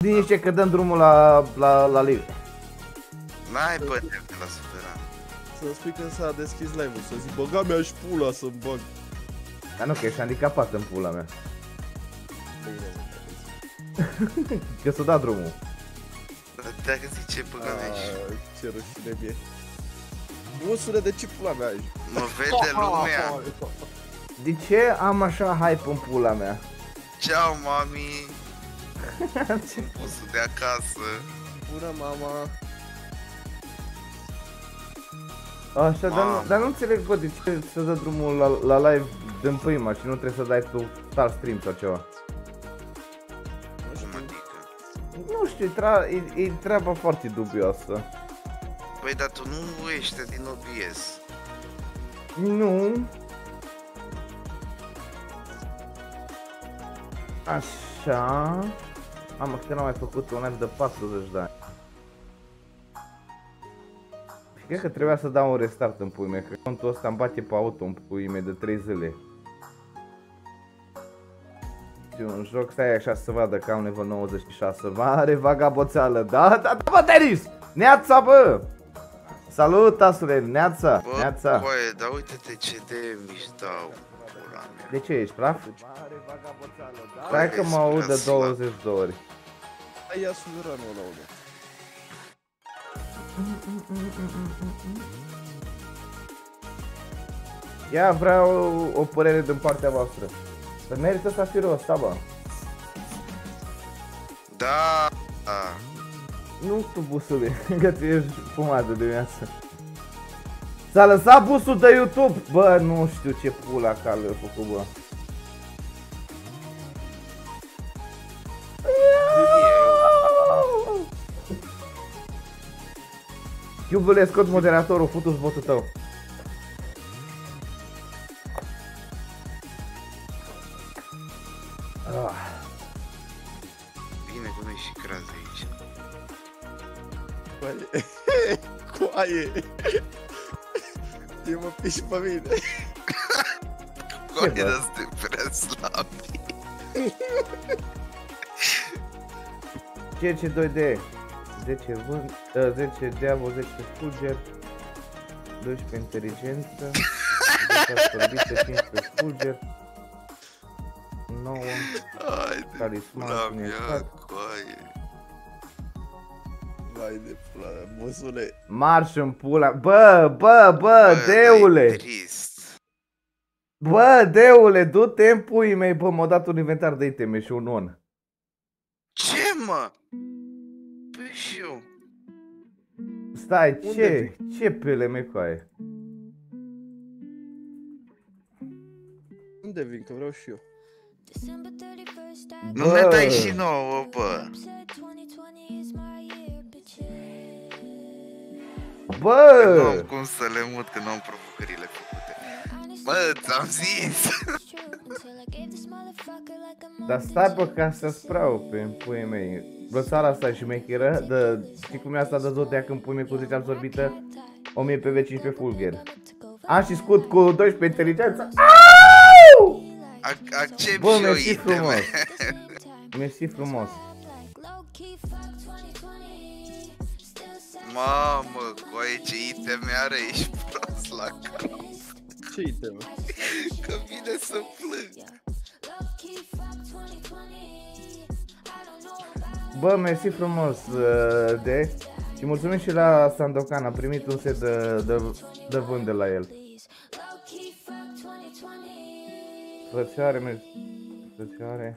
Liniște că dăm drumul la live. N-ai băteri de la suveran. Să-mi spui când s-a deschis live-ul, să zic băga mea și pula să-mi bag. Dar nu, că ești handicapat în pula mea. Bine, Că s-a dat drumul. Dacă zice băga mea și... ce rușine mie. Nu sună de ce pula mea aici. Mă vede lumea. De ce am așa hype în pula mea? Ceau, mami. Sunt pusul de acasă. Bună, mama. Așa, dar nu înțeleg, bă, de ce să dă drumul la live din prima și nu trebuie să dai tu start stream sau ceva. Cum adică? Nu știu, e treaba foarte dubioasă. Păi, dar tu nu ești din OBS. Nu. Așa. Am că n-am mai făcut un live de 40 de ani. Și cred că trebuia să dau un restart în pui mei, că contul ăsta îmi bate pe auto în pui mei de 3 zile. Și un joc, stai așa să vadă că am nivel 96, mare vagaboțeală, da, bă, Denis! Neața, bă! Salut, Asule, neața, Bă, neața! coaie, dar uite-te ce de miștau, pula mea. De ce ești praf? Stai că mă aud de 20 de ori. Hai, ia suveranul ăla, unde. Ia, vreau o părere din partea voastră. Să merită să fi rost, bă. Da. Nu tu, busule, că tu ești fumat de dimineață. S-a lăsat busul de YouTube! Bă, nu știu ce pula ca le-a făcut, bă. Iubule, scot moderatorul, futu-ți botul tău. Bine că nu-i și craz aici. Coaie. Coaie. Eu mă piși pe mine. Coaie, dar suntem prea slabi. Ce 2D? 10 vânt, 10 deavă, 10 fulger, 12 inteligență, 10 orbită, 15 fulger, 9 talisman, mea, coaie. Vai de pula mea, bosule. Marș în pula, bă, deule! Bă, deule, du-te în puii mei, bă, m-au dat un inventar de iteme și un on. Ce, mă? Păi și eu. Stai, ce pele mei coaie? Unde vin, că vreau și eu. Nu ne dai și nouă, bă. Bă! Nu am cum să le mut, că nu am provocările făcute. Bă, ți-am zis! Dar stai pe ca să sprau pe puii mei. Brățara asta e șmecheră, știi cum e asta de zodiac în puii mei cu 10 absorbită, 1000 PV, 15 fulger. Am și scut cu 12 inteligență. Accept bă, și eu iteme. Mersi frumos. Mamă, coaie, ce iteme are, ești prost la cap. Ce iteme? Că vine să plâng. Bă, mersi frumos, de. Și mulțumim și la Sandokan, am primit un set de vânt de la el. Frățioare, mersi. Frățioare.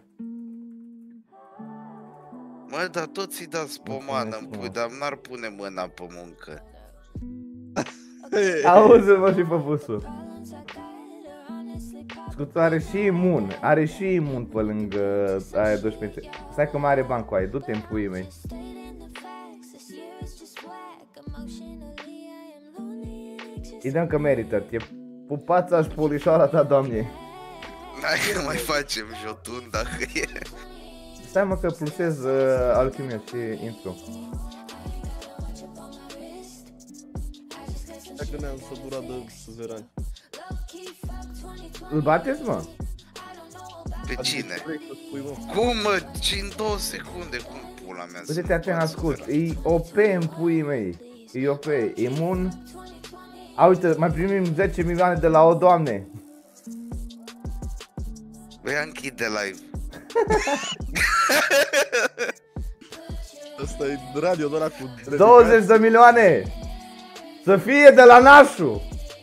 Mă, dar toți îi dați pomană în pui, dar n-ar pune mâna pe muncă. Auzi-mă și pe busul. Scutul are și imun pe lângă aia 12. Stai că mai are bani cu aia, du-te în puii mei. Îi dăm că merită, e pupața și polișoara ta, doamne. Hai că mai facem jotun dacă e. Stai mă că plusez alchimia și intru. Dacă ne-am săturat de suverani. Îl bateți, mă? Pe cine? Cum, mă? 2 secunde, cum pula mea. Uite-te atent ascult, e OP în puii mei. E OP, imun. A, uite, mai primim 10 milioane de la o doamne. Băi, închide live. Asta e radio doar cu 20 de milioane! Să fie de la nașu!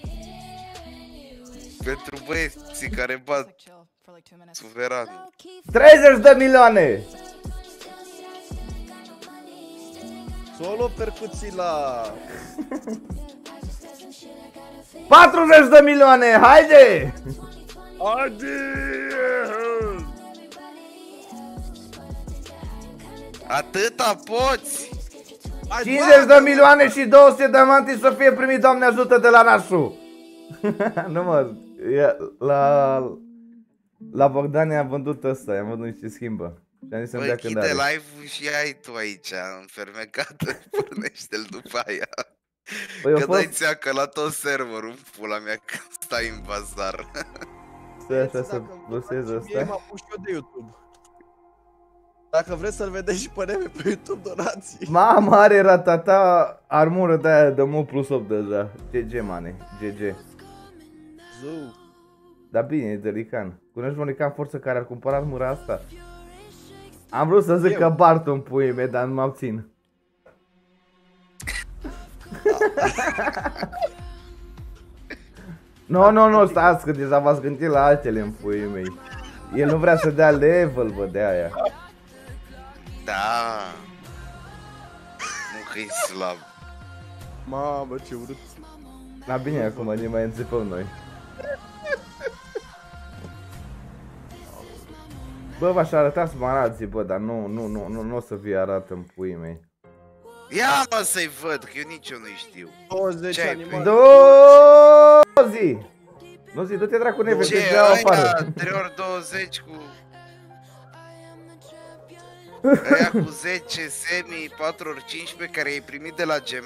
Pentru băieții care bat suveran. 30 de milioane! Solo percuții la... 40 de milioane, haide! Atâta poți? 50 de milioane și 200 de mantii să fie primit, Doamne ajută, de la nașu! Nu mă, la Bogdan i-am vândut ăsta, i-am vândut niște schimbă. Și am zis să-mi dea când închide are. live-ul și ai tu aici, înfermecată, pornește-l după aia. Păi, Că dai țea că la tot serverul, pula mea, că stai în bazar. Stai așa să bosez Mie ăsta. m-am pus și eu de YouTube. Dacă vreți să-l vedeți și pe Neme pe YouTube, donații. Mama, are ratata armură de aia de mo plus 8 deja. GG, mane, GG. Zău. Dar bine, e de Lican. Cunoști un Lican Forță care ar cumpăra armura asta? Am vrut să zic că Barton puii mei, dar nu mă abțin. Nu, stați că deja v-ați gândit la altele în puii mei. El nu vrea să dea level, bă, de aia. Da. Nu că e slab. Mamă, ce urât. Da, bine, acum ne mai înțepăm noi. Bă, v-aș arăta smaralții, bă, dar nu o să vi arată în puii mei. Ia mă să-i văd, că eu nici eu nu-i știu. 20 Ce-ai animale. Zi! Nu zi, du-te dracu neve, Ce, te dea afară. aia 3 ori 20 cu... Aia cu 10 semi, 4 ori 15 care ai primit de la GM?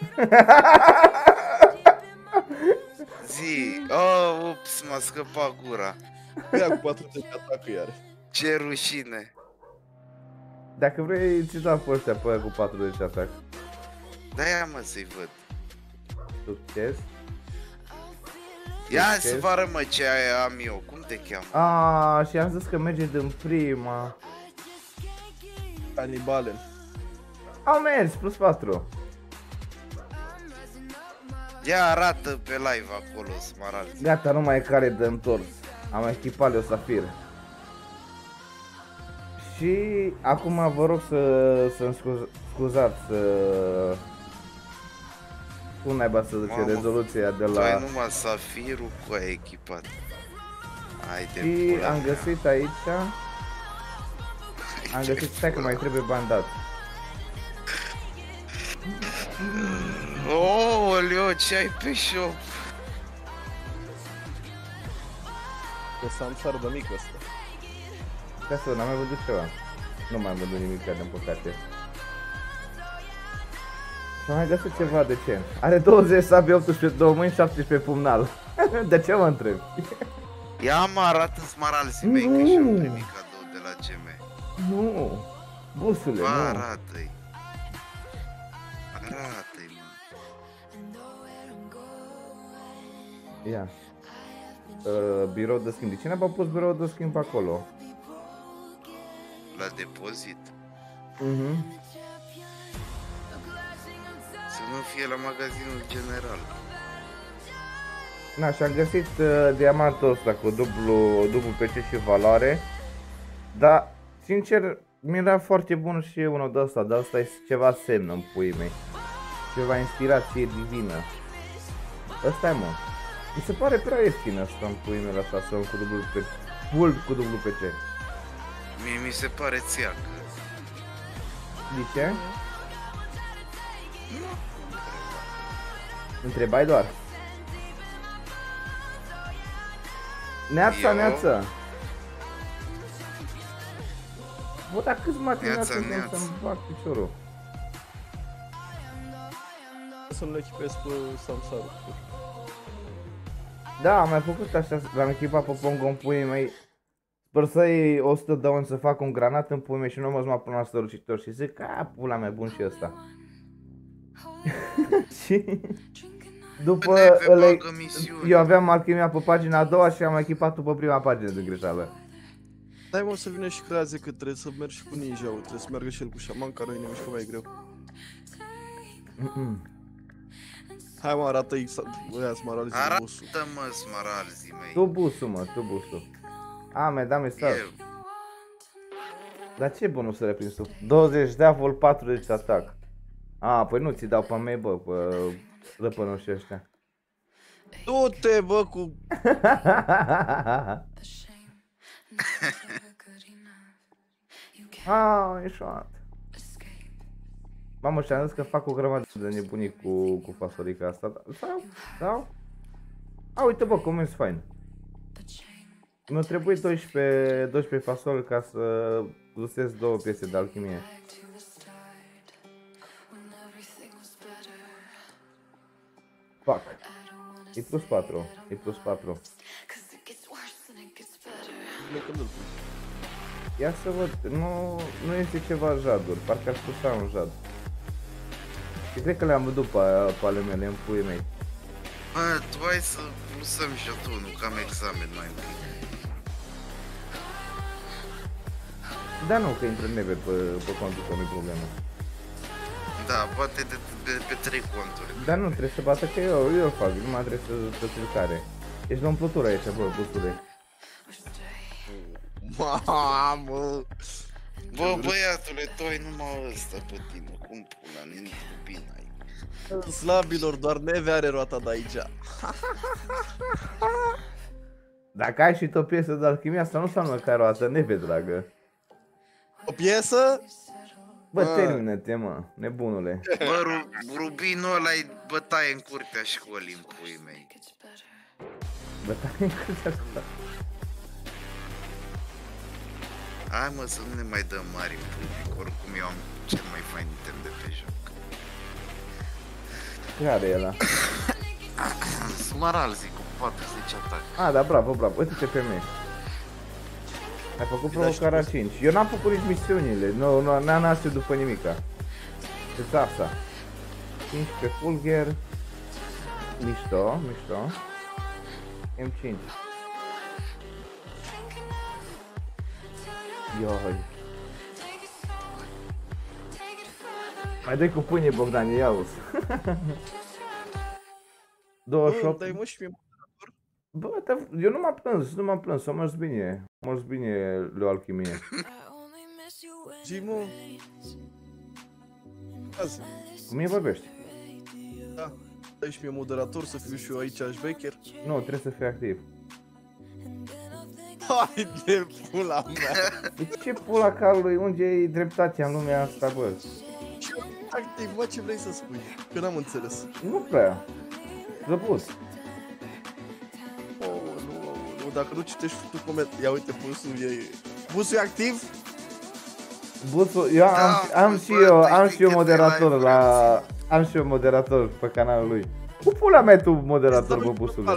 Zi, oh, ups, m-a scăpat gura. Ia cu 40 atacă iar. Ce rușine. Dacă vrei, ți dau pe ăștia pe aia cu 40 atac. Da, ia mă să-i văd. Succes. Ia să vă arăt mă ce aia am eu, cum te cheamă? Aaaa, și am zis că merge din prima. Canibale. Au mers, plus 4. Ia arată pe live acolo, smaralzi. Gata, nu mai e care de întors. Am echipat Leo Safir. Și acum vă rog să-mi scuzați cum naiba să zice rezoluția de la... Tu ai numai Safirul cu aia echipat. Haide, Și pula am mea. găsit aici... Am găsit, stai că mai trebuie bandat. Ooleo, ce ai pe shop? Că Samsar de mic ăsta. Ca să n-am mai văzut ceva. Nu mai am văzut nimic, din păcate. Și am mai găsit ceva decent. Are 20 sabi, 18 2 mâini, 17 pumnal. De ce mă întreb? Ia mă, arată smaralzii mei, că și-am primit cadou de la GM. Nu, busule, Ba, nu. arată-i. Arată-i, mă. Ia. Birou de schimb. De cine v-a pus birou de schimb acolo? La depozit. Să nu fie la magazinul general. Na, și-am găsit diamantul ăsta cu dublu PC și valoare. Dar, sincer, mi-era foarte bun și unul de ăsta, dar ăsta e ceva semn în puii mei. Ceva inspirație divină. Ăsta e, mă. Mi se pare prea ieftin asta în puii mei ăsta, să cu dublu PC. Full cu dublu PC. Mie mi se pare țiacă. De ce? Întrebai doar. Neața, Eu? neața. Bă, dar câți matinate Neața, când neața. să-mi bag piciorul? Să nu-l echipez pe Samsarul. Da, am mai făcut așa, l-am echipat pe Pongo în puii mei. Sper să iei 100 de uni să fac un granat în pui mei și nu mă mai până la strălucitor și zic, pula mea, bun și ăsta. Și după eu aveam alchimia pe pagina a doua și am echipat-o pe prima pagină din greșeală. Dai mă să vină și creaze că trebuie să mergi și cu ninja-ul, trebuie să meargă și el cu șaman, care e mișcă mai greu. Hai mă, arată-i ăia smaralzii bossul. Arată-mă smaralzii mei. Tu busul, mă, tu busul. Mi-a dat mesaj. Dar ce bonus să le prins tu? 20 de avol, 40 de atac. Păi nu ți dau pe mei, bă, pe răpănoși ăștia. Du-te, bă, cu... Eșuat. Mamă, și-am zis că fac o grămadă de nebunii cu fasolica asta. Sau? Uite, bă, comenzi fain. Mi-a trebuit 12 fasole ca să găsesc 2 piese de alchimie. Fuck. E plus 4. E plus 4. Ia să văd, nu este ceva jaduri, parcă aș putea un jad. Și cred că le-am văzut pe ale mele, în puii mei. Bă, tu hai să plusăm jetonul, că am examen mai întâi. Da, nu, că intră neve pe contul, că nu-i problemă. Da, poate pe 3 conturi. Dar nu, trebuie să bată, că eu fac, nu mă trebuie să filcare. Ești la umplutură aici, bă, busule. Mamă! Bă, băiatule, tu ai numai ăsta pe tine, cum pula, nici bine ai. Slabilor, doar neve are roata de aici. Dacă ai și o piesă de alchimie, asta nu înseamnă că ai roată neve, dragă. O piesă? Bă, termină-te, mă, nebunule. Bă, rubinul ăla-i bătaie în curtea școlii, în puii mei. Bătaie în curtea școlii? Hai mă, să nu ne mai dăm mari în public, oricum eu am cel mai fain item de pe joc. Care e ăla? Smaralzi cu 40 atac. Da, bravo, uite-te pe mine. Ai făcut provocarea 5. Eu n-am făcut nici misiunile, n-am nascut după nimica. Deci asta. 15 fulger. Mișto. M5. Ioi. Mai dai cu pâine, Bogdan, ia-uzi. 28. Dai mă și mie. Bă, eu nu m-am plâns, am mers bine la alchimie. Zi, mă. Azi. Cu mine vorbești? Da. Dai și mie moderator să fiu și eu aici șbecher. Nu, trebuie să fii activ. Hai de pula mea! De ce pula calului? Unde e dreptatea în lumea asta, bă? Activ, mă, ce vrei să spui? Că n-am înțeles. Nu prea. Zăput. Nu, dacă nu citești tu coment... Ia uite, busul e activ? Busul, eu am și eu moderator la... Am și eu moderator pe canalul lui. Cu pula mea tu moderator, bă, busul.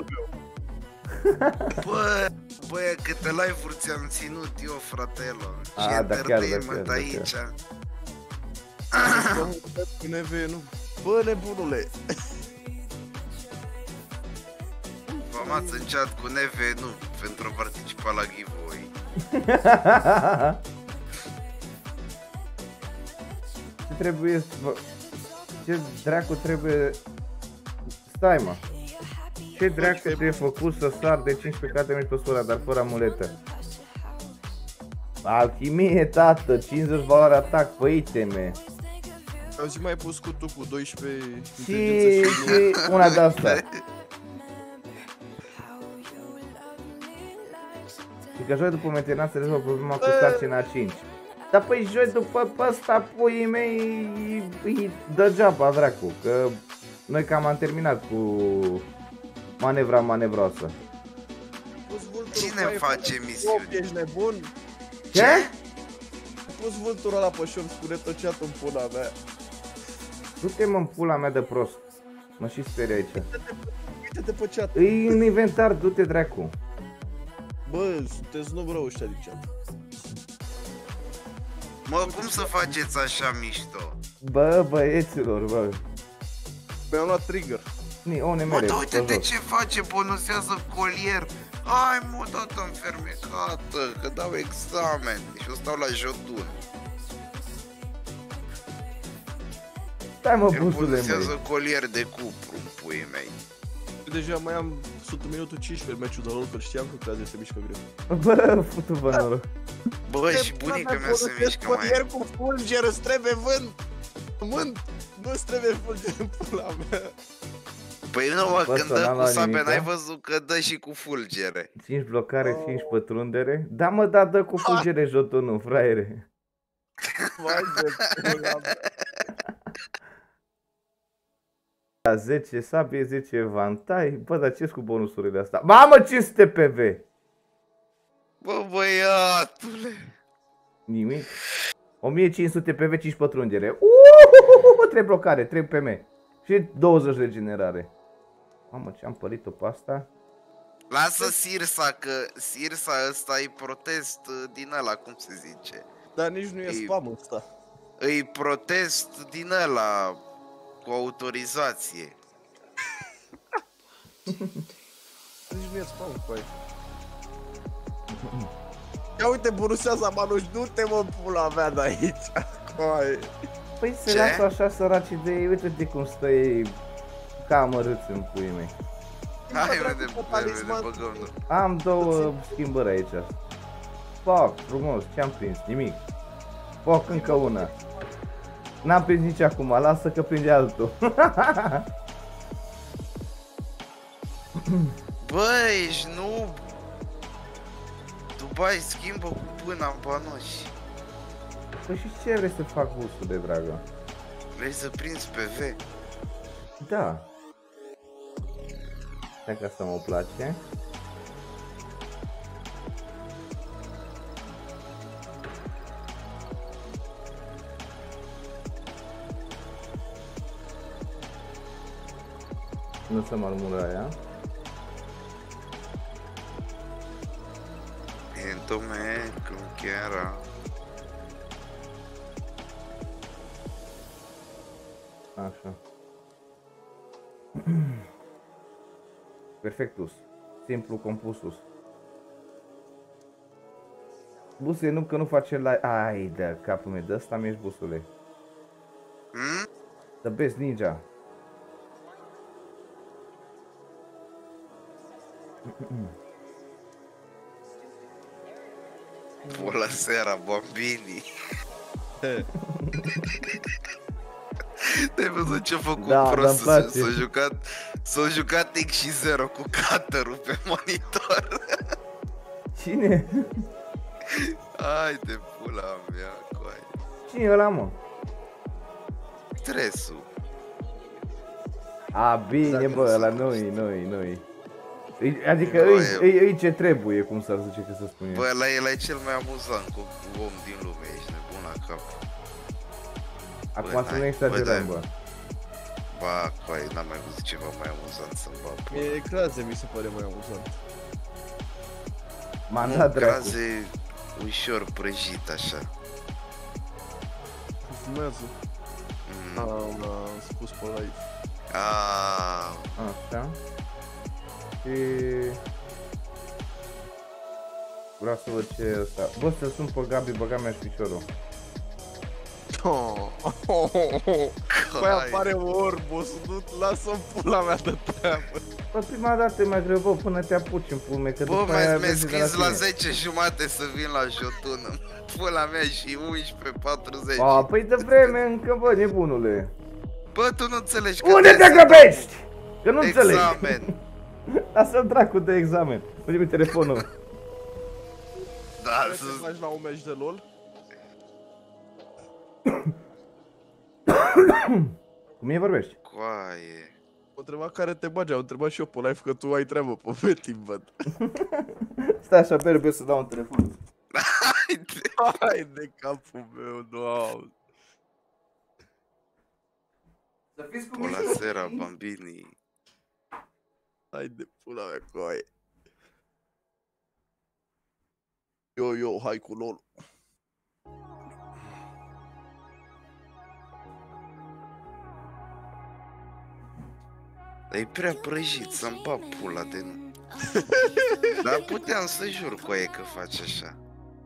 Bă, câte live-uri ți-am ținut eu, fratelo. Și da, chiar, aici. Cu neve, nu? Bă, nebunule! V-am ați în chat cu neve, nu, pentru a participa la giveaway. Ce trebuie să... Ce dracu trebuie... Stai, mă. Ce dracu trebuie făcut să sar de 15 carte mici pe sora, dar fără amuletă? Alchimie, tată, 50 valoare atac pe iteme. Am zi mai pus cu tu cu 12 Și una de asta. Și că joi după mentenanță se rezolvă problema cu sarcina 5. Dar păi joi după ăsta puii mei îi dă geaba, dracu, că noi cam am terminat cu manevroasă. Cine face misiuni? Ești nebun? Ce? Pus vulturul ăla pe șor, spune tot chat în pula mea. Du-te, mă, în pula mea de prost. Mă și sperie aici. Uite-te pe chat. Îi în inventar, du-te, dracu. Bă, sunteți nu rău ăștia de ce? Mă, cum să faceți așa mișto? Bă, băieților, bă. Mi-am luat trigger. O Mă, nemere, dar uite pe de jos. ce face, bonusează colier. Hai, mă, dată înfermecată, că dau examen și o stau la jotun. Stai, mă, El busule, bonusează măi. colier de cupru în puii mei. Deja mai am 100 minutul 15 meciul de LOL, că știam că creează se mișcă greu. Bă, futu-vă noroc. Bă, și bunica mea se mișcă mai... Ieri cu fulger, îți trebuie vânt, nu-ți trebuie fulger în pula mea. Păi nu, mă, Bă, când să dă n-am cu luat sabia, nimica. n-ai văzut că dă și cu fulgere. 5 blocare, 5 pătrundere. Da, mă, da, dă cu fulgere jotonul, fraiere. Vai de pula mea. Da, 10 sabie, 10 vantai. Bă, dar ce-s cu bonusurile astea? Mamă, 500 PV! Bă, băiatule. Nimic. 1500 PV, 5 pătrundere. 3 blocare, 3 PM. Și 20 regenerare. Mamă, ce-am pălit-o pe asta? Lasă Sirsa, că Sirsa ăsta e protest din ăla, cum se zice. Dar nici nu e spam ăsta. Îi protest din ăla cu autorizație. Nici nu e spam cu aia. Ia uite, bonusează Manuș, du-te mă pula mea de aici. Coaie. Păi se Ce? lasă așa săraci de ei, uite-te cum stă ei ca amărâți în puii mei. Hai, Bă, vede, talisman. băgăm. Am două schimbări aici. Foc, frumos, ce-am prins? Nimic. Foc, încă una. N-am prins nici acum, lasă că prinde altul. Bă, ești noob. Dubai schimbă cu pâna în panoși. Păi și ce vrei să fac, busul de dragă? Vrei să prinzi PV? Da. Stai că asta mă place. Nu se marmură aia. Entome, cum chiar. Așa. Perfectus. Simplu compusus. Buse, nu că nu face la... Ai de capul meu, de ăsta mi-ești, busule. The best ninja. Bună seara, bambini. Te-ai văzut ce-a făcut Da, prost? da-mi place. S-a jucat X și 0 cu cutter-ul pe monitor. Cine? Hai de pula mea, coai. Cine e ăla, mă? Stresul. A, bine, Dacă bă, nu ăla sunt nu-i. Adică Nu, îi ce trebuie, cum s-ar zice că să spune. Bă, ăla e cel mai amuzant om din lume, ești nebun la cap. Acum bă, să nu n-ai- exagerăm, bă, bă. Ba, coai, n-am mai văzut ceva mai amuzant să-mi bag pula. Mie Craze mi se pare mai amuzant. M-am Nu, dat dracu. Graze ușor prăjit așa. Fumează. Am spus pe live. Aaaa. Așa. Și... Vreau să văd ce e ăsta. Bă, să sun pe Gabi, băga mea și piciorul. Păi apare Orbos, nu lasă-mi pula mea de treabă. Bă, prima dată e mai greu, bă, până te apuci în pume, că Bă, după aia mi-ai vezi de scris la tine. 10 jumate să vin la Jotun. Pula mea și 11:40. A, păi de vreme încă, bă, nebunule. Bă, tu nu înțelegi că Unde te trebuie să grăbești? Că nu dau înțeleg. examen. Lasă-l dracu de examen. Uite-mi telefonul. Da, Vrei să faci la un meci de LOL? Cu mine vorbești? coaie. Mă întreba care te bagi, am întrebat și eu pe live că tu ai treabă pe timp, văd. Stai așa, pe să dau un telefon. Hai de capul meu, doamne. Să fiți cu Pula sera, bambini. Hai de pula mea, coaie. Yo, hai cu LOL. E prea prăjit să-mi bag pula de nu. Dar puteam să jur cu aia că faci așa.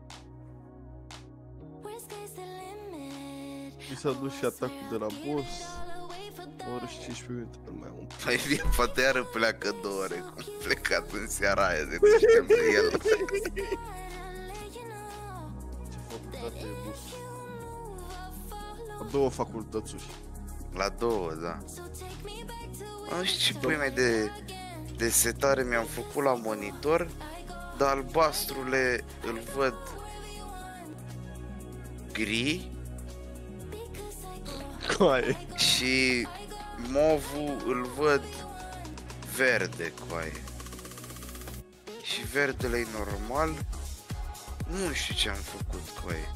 Mi s-a dus și atacul de la boss. Ori și 15 minute pe mai mult. Păi bine, poate iară pleacă 2 ore, cum plecat în seara aia de ducem de el. Ce facultate e boss? La 2 facultățuri. La 2, da. Nu știu ce pui mai de setare mi-am făcut la monitor, dar albastrule îl văd gri Coaie. și movul îl văd verde, coaie. Și verdele e normal. Nu știu ce am făcut, coaie.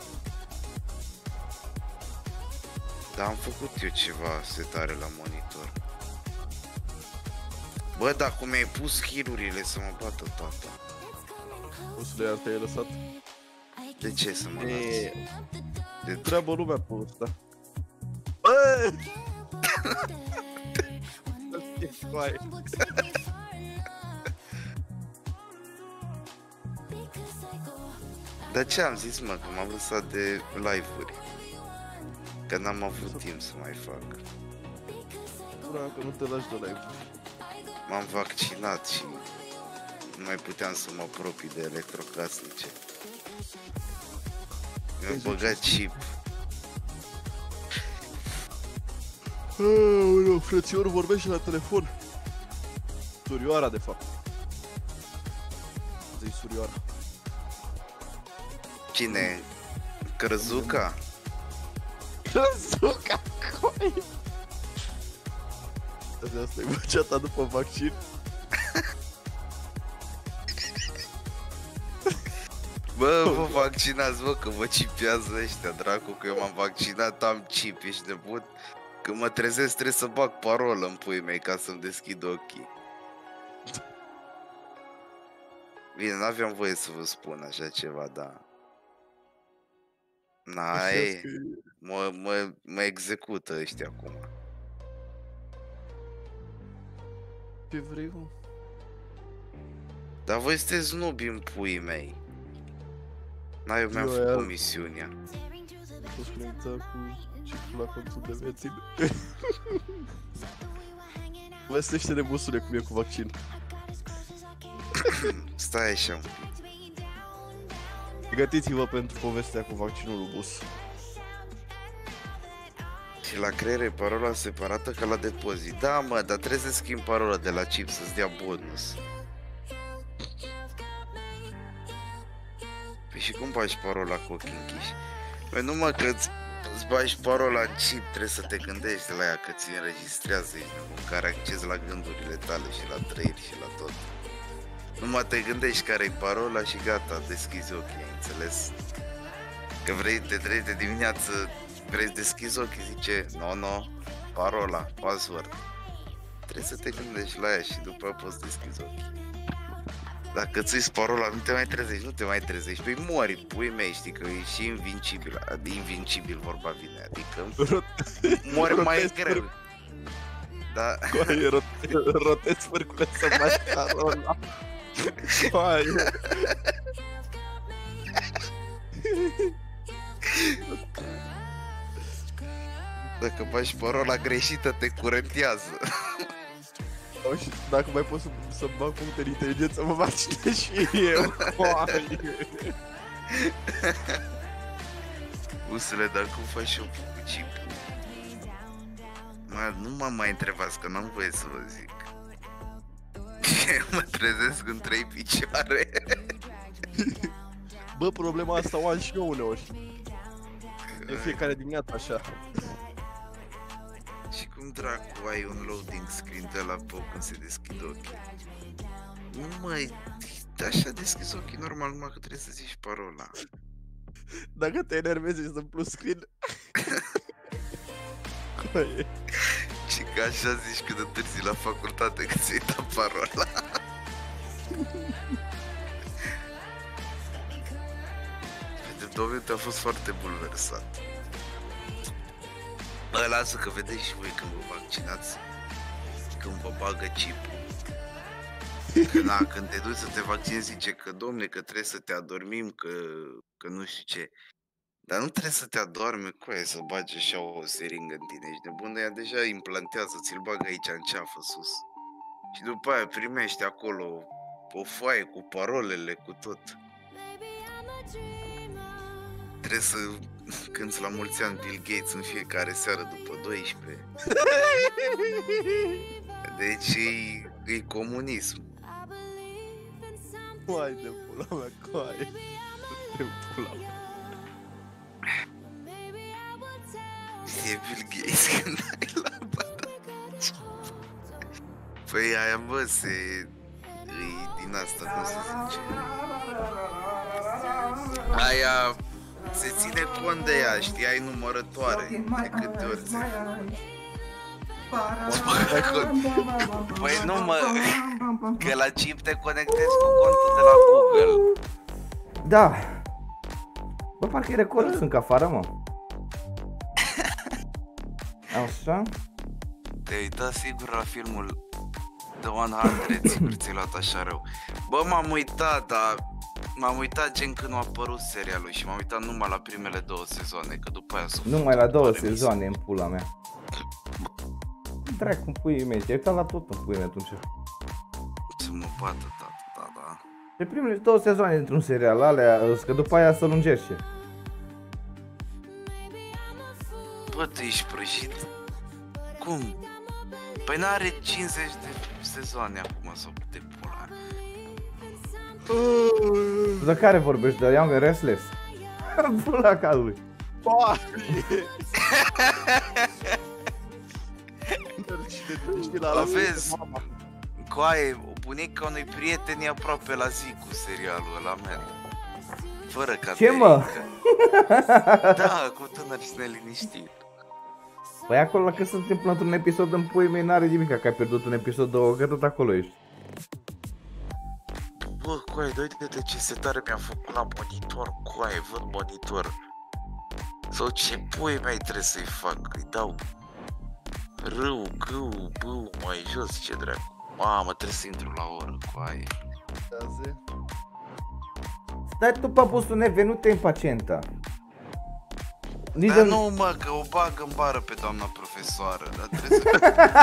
Dar am făcut eu ceva setare la monitor. Bă, dar cum mi-ai pus heal-urile să mă bată tata. Bossule, iar te-ai lăsat? De ce să mă E, De treabă lumea pe ăsta. Bă! Coaie. Dar ce am zis, mă, că m-am lăsat de live-uri. Că n-am avut timp să mai fac. Ura, că nu te lași de live. M-am vaccinat și nu mai puteam să mă apropii de electrocasnice. Mi-am băgat chip. Aoleu, frățiorul vorbește la telefon. Surioara, de fapt. Zi surioara. Cine? Cărzuca? Cărzuca, coi! De asta e băceata după vaccin. Bă, vă vaccinați, bă, că vă cipează ăștia, dracu, că eu m-am vaccinat, am chip, ești nebun. Când mă trezesc trebuie să bag parolă în puii mei ca să-mi deschid ochii. Bine, n-aveam voie să vă spun așa ceva, dar... N-ai... Mă execută ăștia acum. Ce vrei, mă? Dar voi sunteți nubi în puii mei. N-ai, eu mi-am făcut misiunea. Poți conecta cu chipul la contul de vieții. Vestește-ne, busule, cum e cu vaccin. Stai așa un pic. Pregătiți-vă pentru povestea cu vaccinul bus. Și la creier e parola separată ca la depozit. Da, mă, dar trebuie să schimbi parola de la chip să-ți dea bonus. Păi și cum bagi parola cu ochii închiși? Păi nu, mă, că îți bagi parola în chip, trebuie să te gândești la ea, că ți înregistrează, ești nebun, care acces la gândurile tale și la trăiri și la tot. Numai te gândești care-i parola și gata, deschizi ochii, ai înțeles? Că vrei, te trezi de dimineață, vrei să deschizi ochii, zice, no, parola, password. Trebuie să te gândești la ea și după aia poți deschizi ochii. Dacă ți uiți parola, nu te mai trezești, nu te mai trezești, păi mori, pui mei, știi că e și invincibil vorba vine, adică mori mai greu. Da. Coaie, rotezi fârcule să bagi parola. Coaie. Dacă bagi parola greșită, te curentează. Și dacă mai pot să bag puncte de inteligență, mă vaccinez și eu. Coaie. Usule, dar cum faci și eu cu chipul? Nu mă mai întrebați, că n-am voie să vă zic. Eu mă trezesc în 3 picioare. Bă, problema asta o am și eu uneori. De fiecare dimineață așa. Și cum dracu ai un loading screen de la când se deschid ochii? Nu mai, așa deschizi ochii normal, numai că trebuie să zici parola. Dacă te enervezi, ești în plus screen. Coaie. Și că așa zici când întârzi la facultate, că ți-ai dat parola. Domnul a fost foarte bulversat. Bă, lasă că vedeți și voi când vă vaccinați, când vă bagă chipul. Când te duci să te vaccinezi, zice că, domne, că trebuie să te adormim, că nu știu ce. Dar nu trebuie să te adorme, coaie, să bagi așa o seringă în tine. Ești nebun, ea deja implantează, ți-l bagă aici în ceafă sus. Și după aia primești acolo o foaie cu parolele, cu tot. Trebuie să cânti la mulți ani Bill Gates în fiecare seară după 12. Deci e comunism. Coai de pula mea, coai. De pula mea. E Bill Gates când ai la baraci. Păi aia, bă, e din asta, cum se zice. Aia se ține cont de ea, știi, ai numărătoare de câte ori ți Păi nu mă, că la chip te conectezi cu contul de la Google. Da. Bă, parcă e record, sunt afară, mă. Așa. Te-ai uitat sigur la filmul The 100, sigur ți-ai luat așa rău. Bă, m-am uitat, dar m-am uitat gen când a apărut serialul și m-am uitat numai la primele 2 sezoane, că după aia s-o Numai la 2 sezoane în pula mea. Dracu, în puii mei, te-ai uitat la tot în puii mei atunci. să mă bată, tata, da. Pe primele 2 sezoane dintr-un serial, alea, că după aia se lungește. Bă, tu ești prăjit? Cum? Păi n-are 50 de sezoane acum sau de pula. De care vorbești? De Young and Restless? Pula calului. O vezi? Coaie, bunica unui prieten e aproape la zi cu serialul ăla, man. Fără Caterinca. Ce, mă? Da, cu tânăr și neliniștit. Păi acolo la când se întâmplă într-un episod în puii mei n-are nimic că ai pierdut un episod 2, că tot acolo ești. Bă, coaie, uite-te ce setare mi-a făcut la monitor, coaie, văd monitor. Sau ce puii mei trebuie să-i fac, îi dau râu, gâu, bâu, mai jos, ce dracu. Mamă, trebuie să intru la oră, coaie. Stai tu, papusune, nu te impacienta. Nici Dar nu, mă, că o bag în bară pe doamna profesoară, dar trebuie să...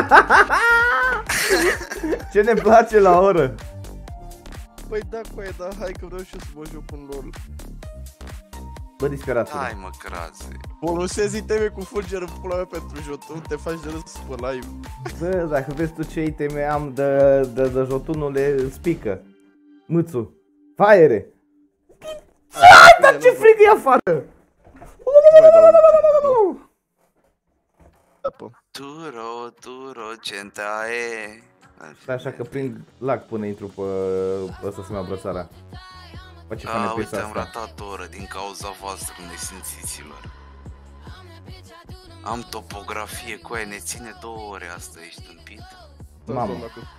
Ce ne place la oră? Păi da, coaie, dar hai că vreau și eu să mă joc un LOL. Bă, disperatule. Hai, mă, craze. Folosezi iteme cu fulger în pula mea pentru jotun, te faci de râs pe live. Bă, dacă vezi tu ce iteme am de jotunule, îți pică. Mâțu. Faiere. Dar ce frig e afară! Turo, centae. Așa că prind lag până intru pe ăsta să-mi iau brățara. Face fane piesa uite, am asta. ratat o oră din cauza voastră, nesimțiților. Am topografie, coaie, ne ține 2 ore asta, ești tâmpit? Mamă.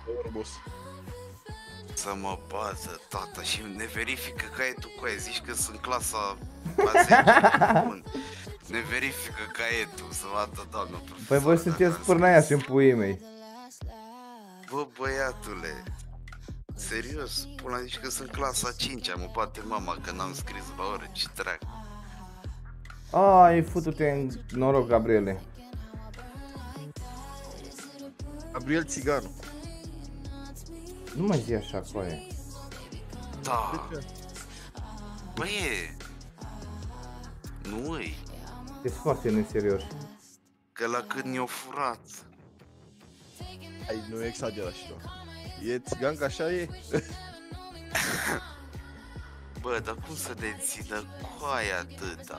Să mă bază, tata, și ne verifică caietul, coaie, zici că sunt clasa a 10. Bun. Ne verifică caietul, să vadă doamnă profesor. Păi voi sunteți pârnaiași în puii mei. Bă, băiatule, serios, până zici că sunt clasa 5, mă bate mama că n-am scris la oră, ce dracu. Ai, futu-te în noroc, Gabriele. Gabriel Țiganu. Nu mai zi așa, coaie. Da. Băie, nu îi, Ești foarte neserios. că la cât ne-o furat. Ai, nu exagera și tu. E țigan că așa e? Bă, dar cum să dețină coaia atâta?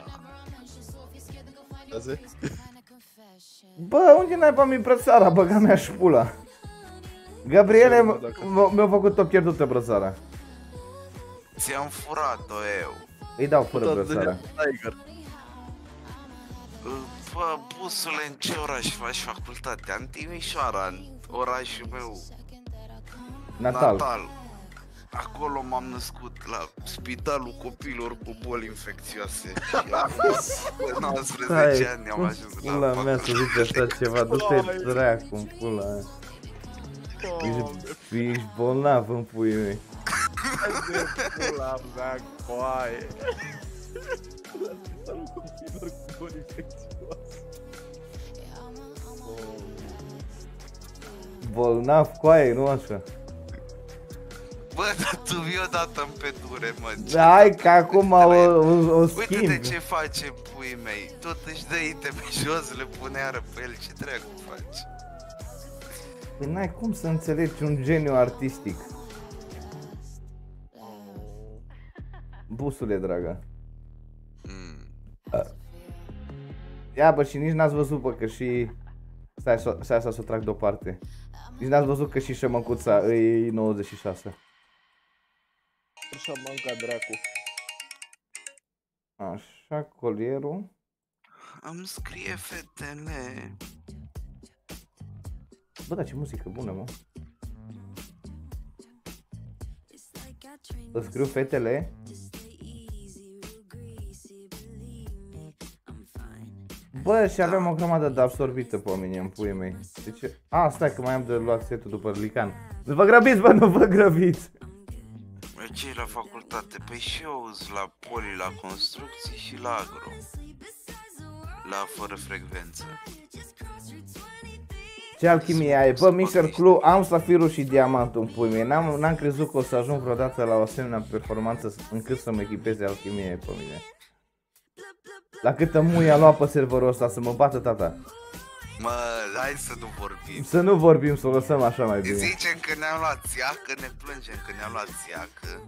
Azi? Bă, unde n-ai mi brățara, băga mea și pula. Gabriele mi-a făcut tot pierdută brățara. Ți-am furat-o eu. Îi dau fără brățara. Tiger. Bă, busule, în ce oraș faci facultatea? În Timișoara, în orașul meu Natal. natal. acolo m-am născut, la spitalul copiilor cu boli infecțioase. Și am fost, la 19 ani am ajuns la pula mea să zici așa ceva, du-te dracu în pula mea. Ești bolnav în puii mei. Hai de pula mea, coaie. La spitalul copiilor cu boli infecțioase. Bolnav, coaie, nu așa. Bă, dar tu vii odată în pădure, mă. Hai că acum o schimb. Uite-te ce face puii mei. Tot își dă iteme jos, le pune iară pe el, ce dracu faci? Păi n-ai cum să înțelegi un geniu artistic. Busule, dragă. Ia bă, și nici n-ați văzut, bă, că și... Stai așa să o trag deoparte. Nici n-ați văzut că și șămăcuța îi 96. Așa manca dracu. Așa, colierul. Am scrie fetele. Bă, dar ce muzică bună, mă. Îți scriu fetele. Bă, și avem o grămadă de absorbită pe mine în puii mei. De ce? A, stai că mai am de luat setul după lican. Nu vă grăbiți, bă, nu vă grăbiți. Ce la facultate? Păi și eu sunt la poli, la construcții și la agro. La fără frecvență. Ce alchimie ai? Bă, Mr. Clue, am safirul și diamantul în pui mei. N-am crezut că o să ajung vreodată la o asemenea performanță încât să mă echipeze alchimie pe mine. La câtă muie a luat pe serverul ăsta să mă bată tata. Mă, hai să nu vorbim. Să nu vorbim, să o lăsăm așa mai bine. Zicem că ne-am luat țiacă, ne plângem că ne-am luat țiacă.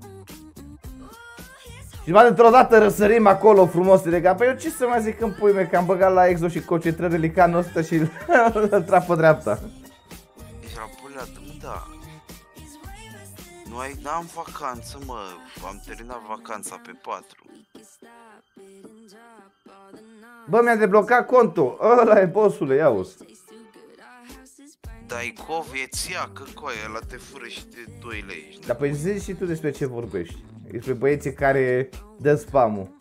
Și mai dintr-o dată răsărim acolo frumos legat. Păi eu ce să mai zic în pui mei, că am băgat la exo și concentrări licanul ăsta și îl trag pe dreapta. Ești la puleată, mă, da. N-am vacanță, mă, am terminat vacanța pe 4. Bă, mi-a deblocat contul, ăla e bossule, ia-uzi. Dai cov, e țiacă, coaie, ăla te fură și de 2 lei. Dar păi zici și tu despre ce vorbești. Despre băieții care dă spam-ul.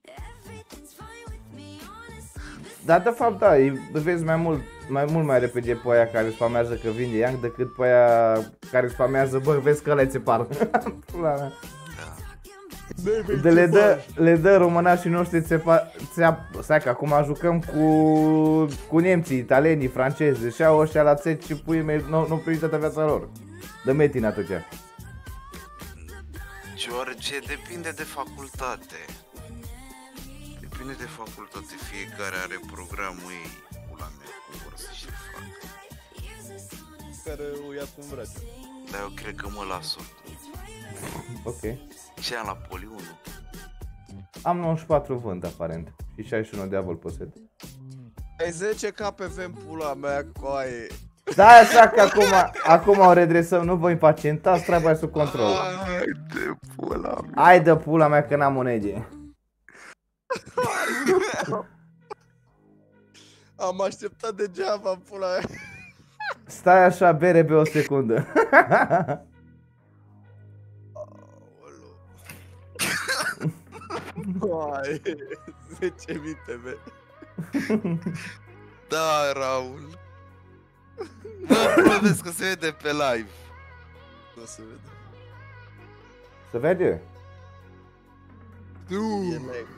Dar de fapt da, îi vezi mai repede pe aia care spamează că vinde Young decât pe aia care spamează, bă, vezi că ăla-i țepar. Le dă românașii noștri stai că acum jucăm cu nemții, italienii, francezi, deci au ăștia la țeci și puii mei nu prind toată viața lor. Dă metin atunci. George, depinde de facultate. Depinde de facultate, fiecare are programul ei, pula mea, cum vor să-și le facă. Care o ia cum vreți. Dar eu cred că mă las oricum. Ok. Ce am la poli 1? Am 94 vânt aparent și 61 de avol pe set. Ai 10 KPV în pula mea, coaie. Da, așa că acum o redresăm, nu vă impacientați, treaba sub control. Hai de pula mea. Hai de pula mea că n-am monede. Am așteptat degeaba în pula mea. Stai așa, bere pe o secundă. Coaie, 10.000 TV. Da, Raul. Bă, vezi că se vede pe live. Nu se vede. Se vede? Nu. E negru.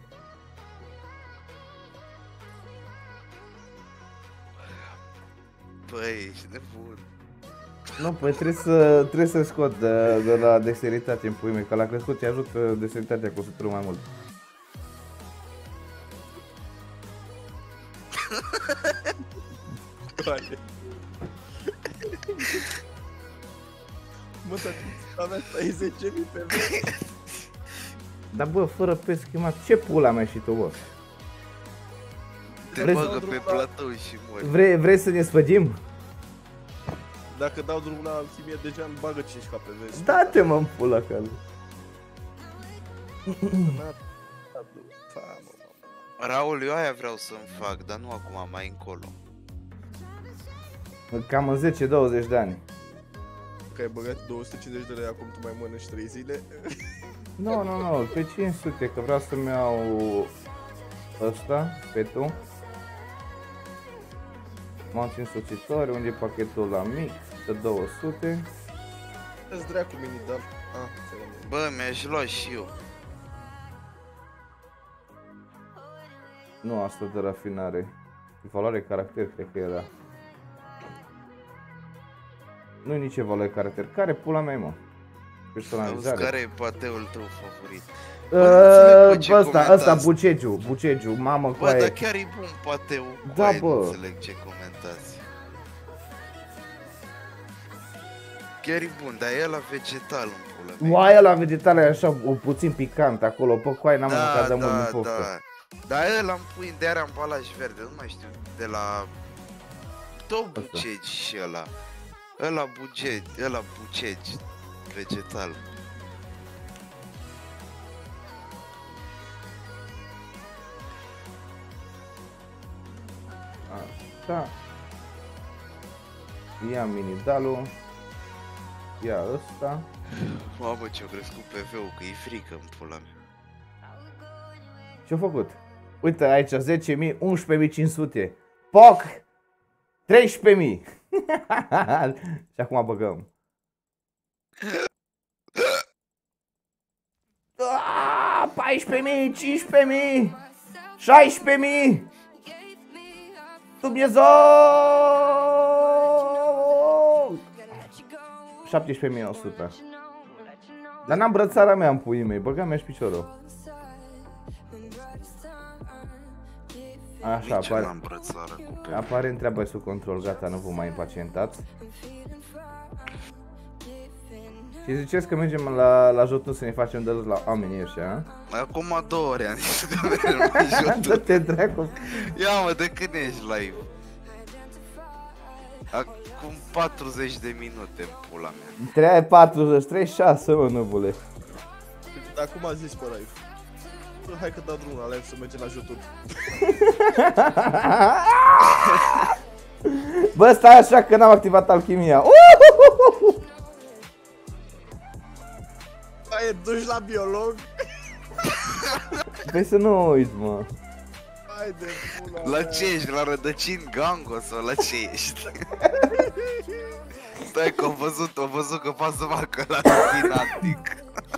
Băi, ești nebun. Nu, păi trebuie să scot de la dexteritate în puii mei, că l-a crescut și ajută dexteritatea cu suturul mai mult. Coaie. Mă, dar mea asta e 10.000 TV. Dar bă, fără pe schimbat, ce pula mea și tu, bă? Te Vrei- bagă pe platou și mori. Vrei să ne sfădim? Dacă dau drumul la alchimie, deja îmi bagă 5 KPV. Da-te mă în pula cală. Raul, eu aia vreau să-mi fac, dar nu acum, mai încolo. Cam în 10-20 de ani. că ai băgat 250 de lei, acum tu mai mănânci 3 zile? Nu, pe 500, că vreau să-mi iau ăsta, petul. Manți însoțitori, unde e pachetul la mic, de 200. Îți dracu mini, dar... Bă, mi-aș lua și eu. Nu, asta de rafinare. Valoare caracter, cred că era. Nu-i nici valoare caracter. Care pula mea, mă? Personalizare. Care e pateul tău favorit? Ăsta, bucegiu, mamă, bă, coaie. dar chiar e bun pateu. Da, coaie, bă. Nu înțeleg ce comentați. Chiar e bun, dar e la vegetal în pula mea. Oaia la vegetal e așa, puțin picant acolo, pe coaie n-am mâncat de mult în poftă. Dar ăla îmi pui de are ambalaj verde, nu mai știu, de la... Tot bucegi și ăla. Ăla bucegi, vegetal. Așa. Ia mini-dalul. Ia ăsta. Mamă, ce-o crescut PV-ul, că e frică în pula mea. Ce-a făcut? Uite aici 10.000, 11.500. Poc! 13.000. Și acum băgăm. 14.000, 15.000, 16.000. Dumnezeu! 17.100. Dar n-am brățara mea în puii mei, băga-mi și piciorul. Așa, apare întreabă sub control, gata, nu vă mai impacientați. Și ziceți că mergem la jotul să ne facem de râs la oamenii ăștia, a? Acum 2 ore am zis că mergem la jotul. Dă-te dracu. Ia mă, de când ești live? Acum 40 de minute în pula mea. 40, 36, mă, năbule. Acum a zis pe live. Hai că dau drumul la live să mergem la jotul. Bă, stai așa că n-am activat alchimia. Hai, duci la biolog? Păi să nu uiți, mă. Hai de pula La mea. ce ești? La rădăcini gango sau la ce ești? Stai că am văzut că poate să facă la dinatic.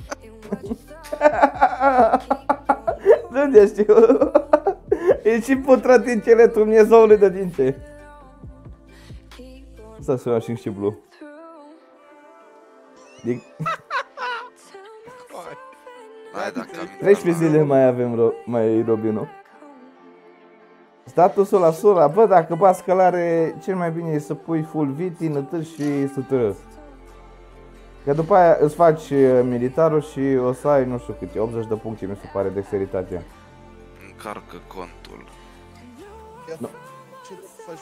De unde știu? E și putrat din cele Dumnezeului de dinte. Asta sună și în șiblu. Hai, dacă am 13 zile mai avem, mai Robinu. Statusul la sura, bă, dacă bați călare, cel mai bine e să pui full viti, nătâr și sutură. Că după aia îți faci militarul și o să ai nu știu câte, 80 de puncte mi se pare dexteritatea. Încarcă contul. No. Ce faci?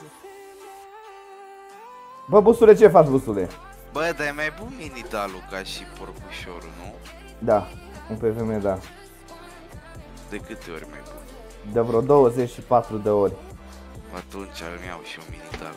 Bă, busule, ce faci, busule? Bă, dar e mai bun mini-dalul ca și porcușorul, nu? Da, un PVM, da. De câte ori mai bun? De vreo 24 de ori. Atunci îmi iau și un mini-dal.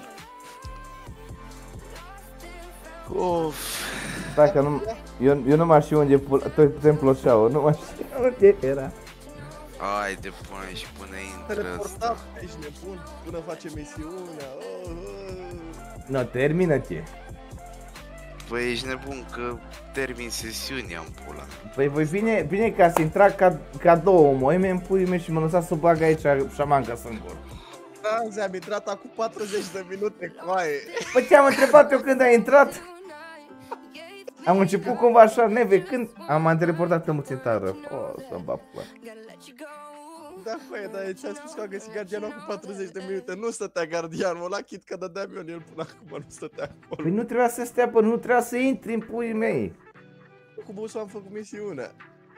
Uf. Stai că nu, eu nu mai știu unde templu Șaur, nu mai știu unde era. Hai de până și până intră ăsta. Teleportat, ești nebun, până face misiunea. No, termină-te. Păi ești nebun că termin sesiunea în pula. Păi voi vine ca să intra ca două moime în puii mei și mă lăsa să bag aici șamanca singur. Da, am intrat acum 40 de minute, coaie. Păi ce am întrebat eu când ai intrat? Am început cumva așa, neve, când am teleportat în țintară. O, să-mi bag pula. Da, coaie, dar ți-am spus că a găsit gardianul cu 40 de minute, nu stătea gardianul ăla, chit că dădeam eu în el până acum, nu stătea acolo. Păi nu trebuia să stea, până nu trebuia să intri în puii mei. Cu busul am făcut misiunea.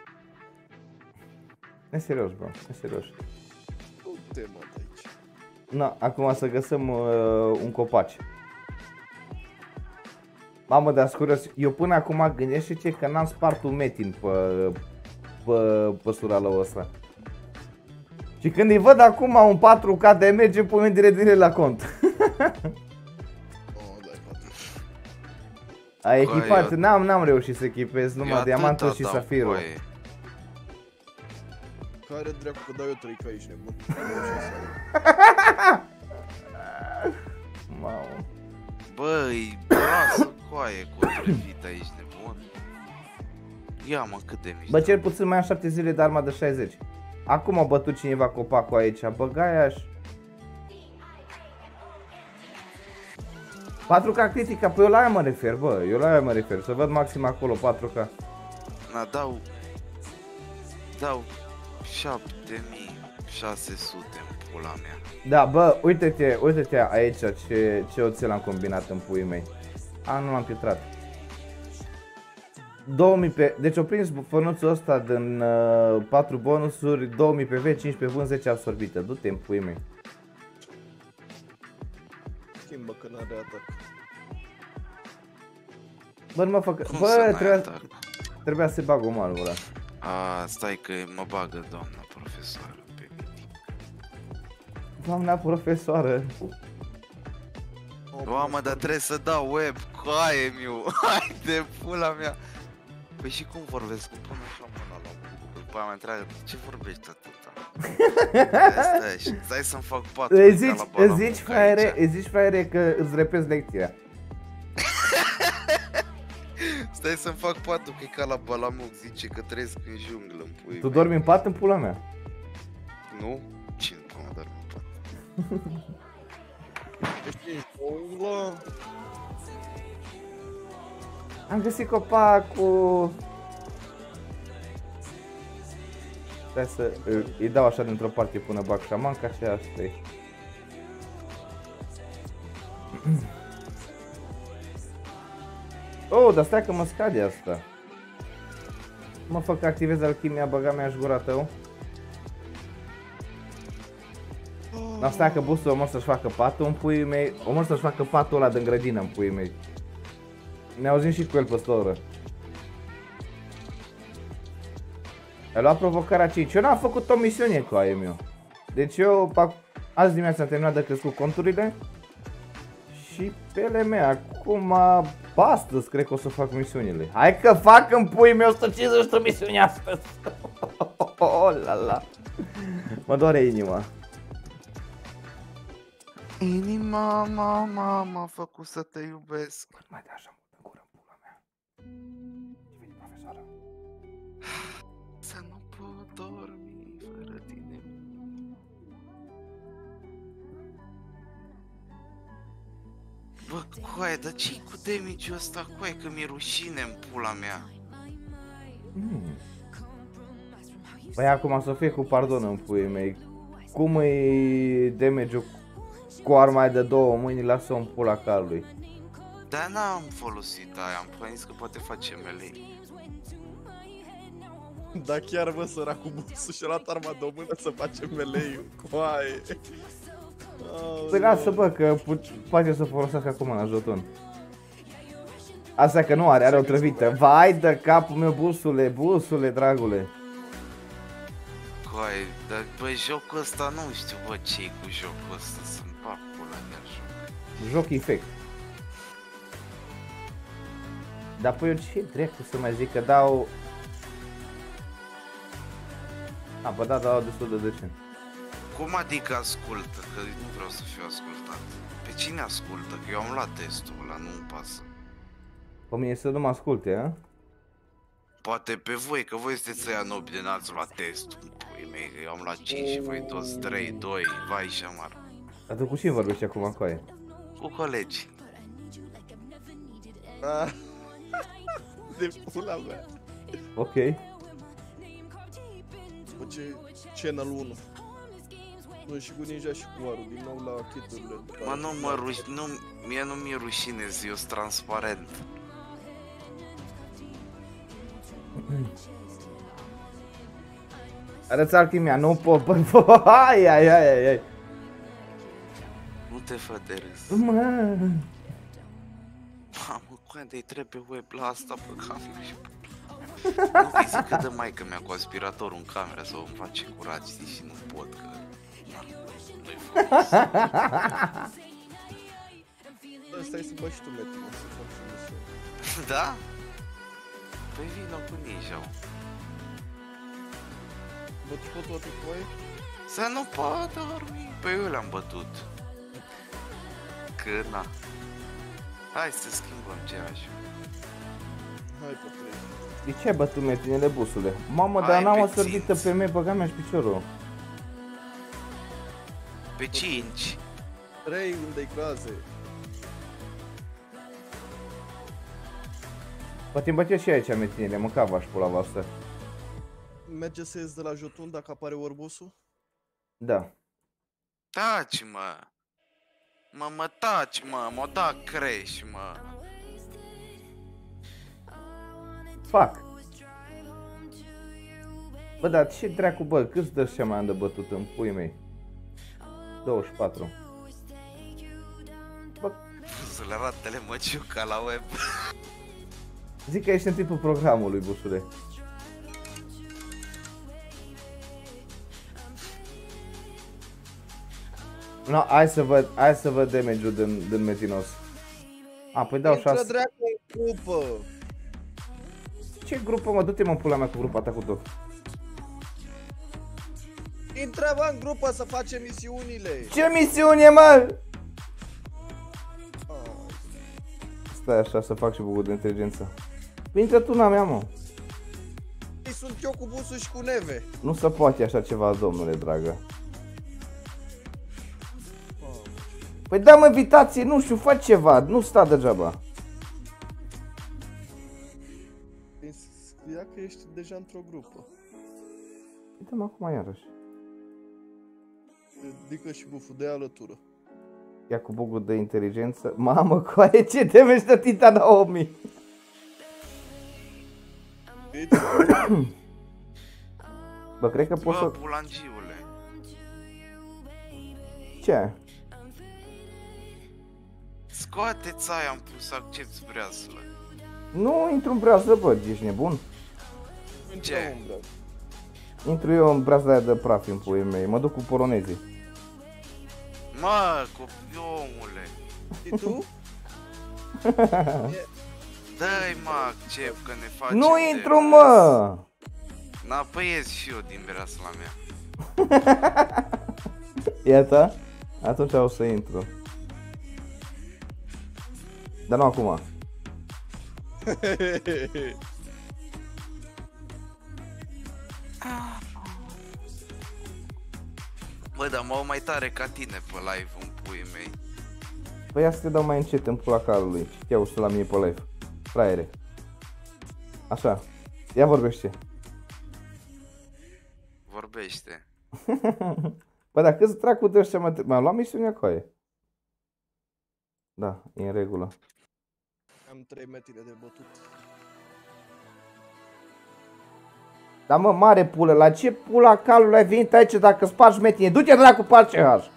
Neserios, bro, neserios. Nu te mă de aici. Na, acum să găsim un copac. Mamă, dar scurios, eu până acum gândește-te că n-am spart un metin pe suralul ăsta. Și când îi văd acum un 4K de merge, pune direct la cont. Oh, dai, poate. A echipat, eu- n-am reușit să echipez numai diamantul și safirul. Care dracu că dau eu 3 ca aici, nebun. Mamă. Băi, broasă coaie cu o trăvit aici, nebun. Ia mă, cât de mici. Bă, cel puțin mai am 7 zile de arma de 60. Acum a bătut cineva copacul aici, băgai-aș. 4K critica, păi eu la aia mă refer, bă, eu la aia mă refer, să văd maxim acolo 4K. Na, dau 7600 în pula mea. Da, bă, uite-te aici ce oțel am combinat în puii mei. A, nu l-am filtrat. 2000 pe... Deci o prins fănuțul ăsta din 4 bonusuri, 2000 PV, 15 vânt, 10 absorbită. Du-te în puii mei. Schimbă că n-are atac. Bă, nu mă fac... Cum Bă, să n-ai atac? trebuia să bag o malvura. A, stai că mă bagă doamna profesoară pe mine. Doamna profesoară. Mamă, dar trebuie să dau web, coaie miu, hai de pula mea. Păi și cum vorbesc? Cum până așa mâna la mână? După aia mă întreabă, ce vorbești atâta? Stai să-mi fac patul. Îți zici, fraiere, că îți repezi lecția. Stai să-mi fac patul, că e ca la Balamuc, zice că trăiesc în junglă, în puii Tu mei. dormi în pat în pula mea? Nu? Cine mă dormi în pat? Ești în junglă? Am găsit copacul. Stai să îi dau așa dintr-o parte până bag șamanca și asta e. Oh, dar stai că mă scade asta. Mă fac că activez alchimia, băga mea-și gura tău. Dar stai că bustul omor să-și facă patul în puii mei. Omor să-și facă patul ăla din grădină în puii mei. Ne auzim și cu el peste o oră. Ai luat provocarea 5. Eu n-am făcut o misiune cu aia meu. Deci eu azi dimineața am terminat de crescut conturile. Și pe ele mele, acum astăzi cred că o să fac misiunile. Hai că fac în puii mei 150 de misiuni astăzi. Oh la la. Mă doare inima. Inima, mama, m-a făcut să te iubesc. Mai de așa mult în gură în pula mea. Ce vine profesoară? Să nu pot dormi fără tine. Bă, coaie, dar ce-i cu damage-ul ăsta, coaie, că mi-e rușine în pula mea. Păi acum să fie cu pardon în puii mei. Cum e damage-ul cu arma aia de două mâini, lasă-o în pula calului. Dar n-am folosit aia, am plănit că poate face melee. Da chiar mă, săracul busul și-a luat arma de o mână să facem melee-ul. Coaie. Păi lasă bă, că poate să folosească acum la jeton. Asta că nu are o trăvită. Vai de capul meu, busule, dragule. Coaie, dar bă, jocul ăsta nu știu, bă, ce-i cu jocul ăsta, să-mi fac pula mea joc. Joc infect. Dar păi eu ce dracu să mai zic că dau... A, bă, da, dau destul de decent. Cum adică ascultă? Că nu vreau să fiu ascultat. Pe cine ascultă? Că eu am luat testul ăla, nu-mi pasă. Pe mine să nu mă asculte, a? Poate pe voi, că voi sunteți ăia nobi de n-ați luat testul. Pui mei, că eu am luat 5 și voi toți 3, 2, vai și amar. Dar tu cu cine vorbești acum, coaie? Cu colegi. Ah. De pula mea. Ok. Bă, ce Channel 1. Nu, și cu Ninja și cu Maru, din nou la chiturile. Mă, nu mă ruși, nu, mie nu mi-e rușine, eu sunt transparent. Arăți alchimia, nu pot, bă, ai. Nu te fă de râs. Mă. Mamă, când-i trebuie web la asta pe cameră și pe... Nu îi zic că dă maică mea cu aspiratorul în cameră să o face curat, știi, și nu pot, că... Nu-i folos. Stai să bă și tu, Metine, să fac și misiune. Da? Păi vină cu Nijau. Bătuși pe toate cu voi? Să nu poată dormi. Păi eu le-am bătut. Că na. Hai să schimbăm ceașul. Hai pe 3. De ce ai bătut metinele, busule? Mamă, dar Hai, n-am o pe sărbită ținți. pe mine, băga mea și piciorul. Pe 5. 3 unde-i groaze. Poate-mi băteți și aici metinele, mânca v-aș pula voastră. Merge să ies de la Jotun dacă apare orbusul? Da. Taci, mă. Mă taci, mă da creș, mă. Fac. Bă, dar ce dracu, bă, câți dă și mai am de bătut în puii mei? 24. Bă, Să le ratele măciuca la web. zic că ești în tipul programului, busule. No, hai să văd damage-ul din metinos. A, păi dau Intră 6. dracu în grupă! Ce grupă, mă? Du-te, mă, pula mea cu grupa ta cu tot. Intră, bă, în grupă să facem misiunile! Ce misiune, mă? Ah, Stai așa să fac și bucul de inteligență. Păi intră tu, n-am mea, mă. ei, sunt eu cu busul și cu neve! Nu se poate așa ceva, domnule dragă. Ah, Păi dă-mi invitație, nu știu, fă ceva, nu sta degeaba. scria că ești deja într-o grupă. Uite-mă acum iarăși. Ridică și buful de alătură. Ia cu bugul de inteligență. Mamă, coaie, ce damage de Titan Naomi. Bă, cred că pot Bă, să... bulangiule. Ce? Scoate-ți aia, am pus să accepti breaslă. Nu intru în brează, bă, ești nebun? Ce? Intru eu în breaza aia de praf în puii mei, mă duc cu polonezii. Mă, copiomule. Și tu? Dă-i, mă, accept că ne facem Nu de intru, râs. mă! Na, păi ies și eu din breasla mea. Iată, atunci o să intru. Dar nu acum. Bă, dar mă au mai tare ca tine pe live în puii mei. Păi ia să te dau mai încet în pula calului. Și te auzi la mine pe live. Fraiere. Așa. Ia vorbește. Vorbește. Păi dar câți dracu de ăștia m-am luat misiunea cu aia. Da, e în regulă. Am 3 metri de bătut. Dar mă, mare pulă, la ce pula calului ai venit aici dacă spargi metine? Du-te dracu pe CH!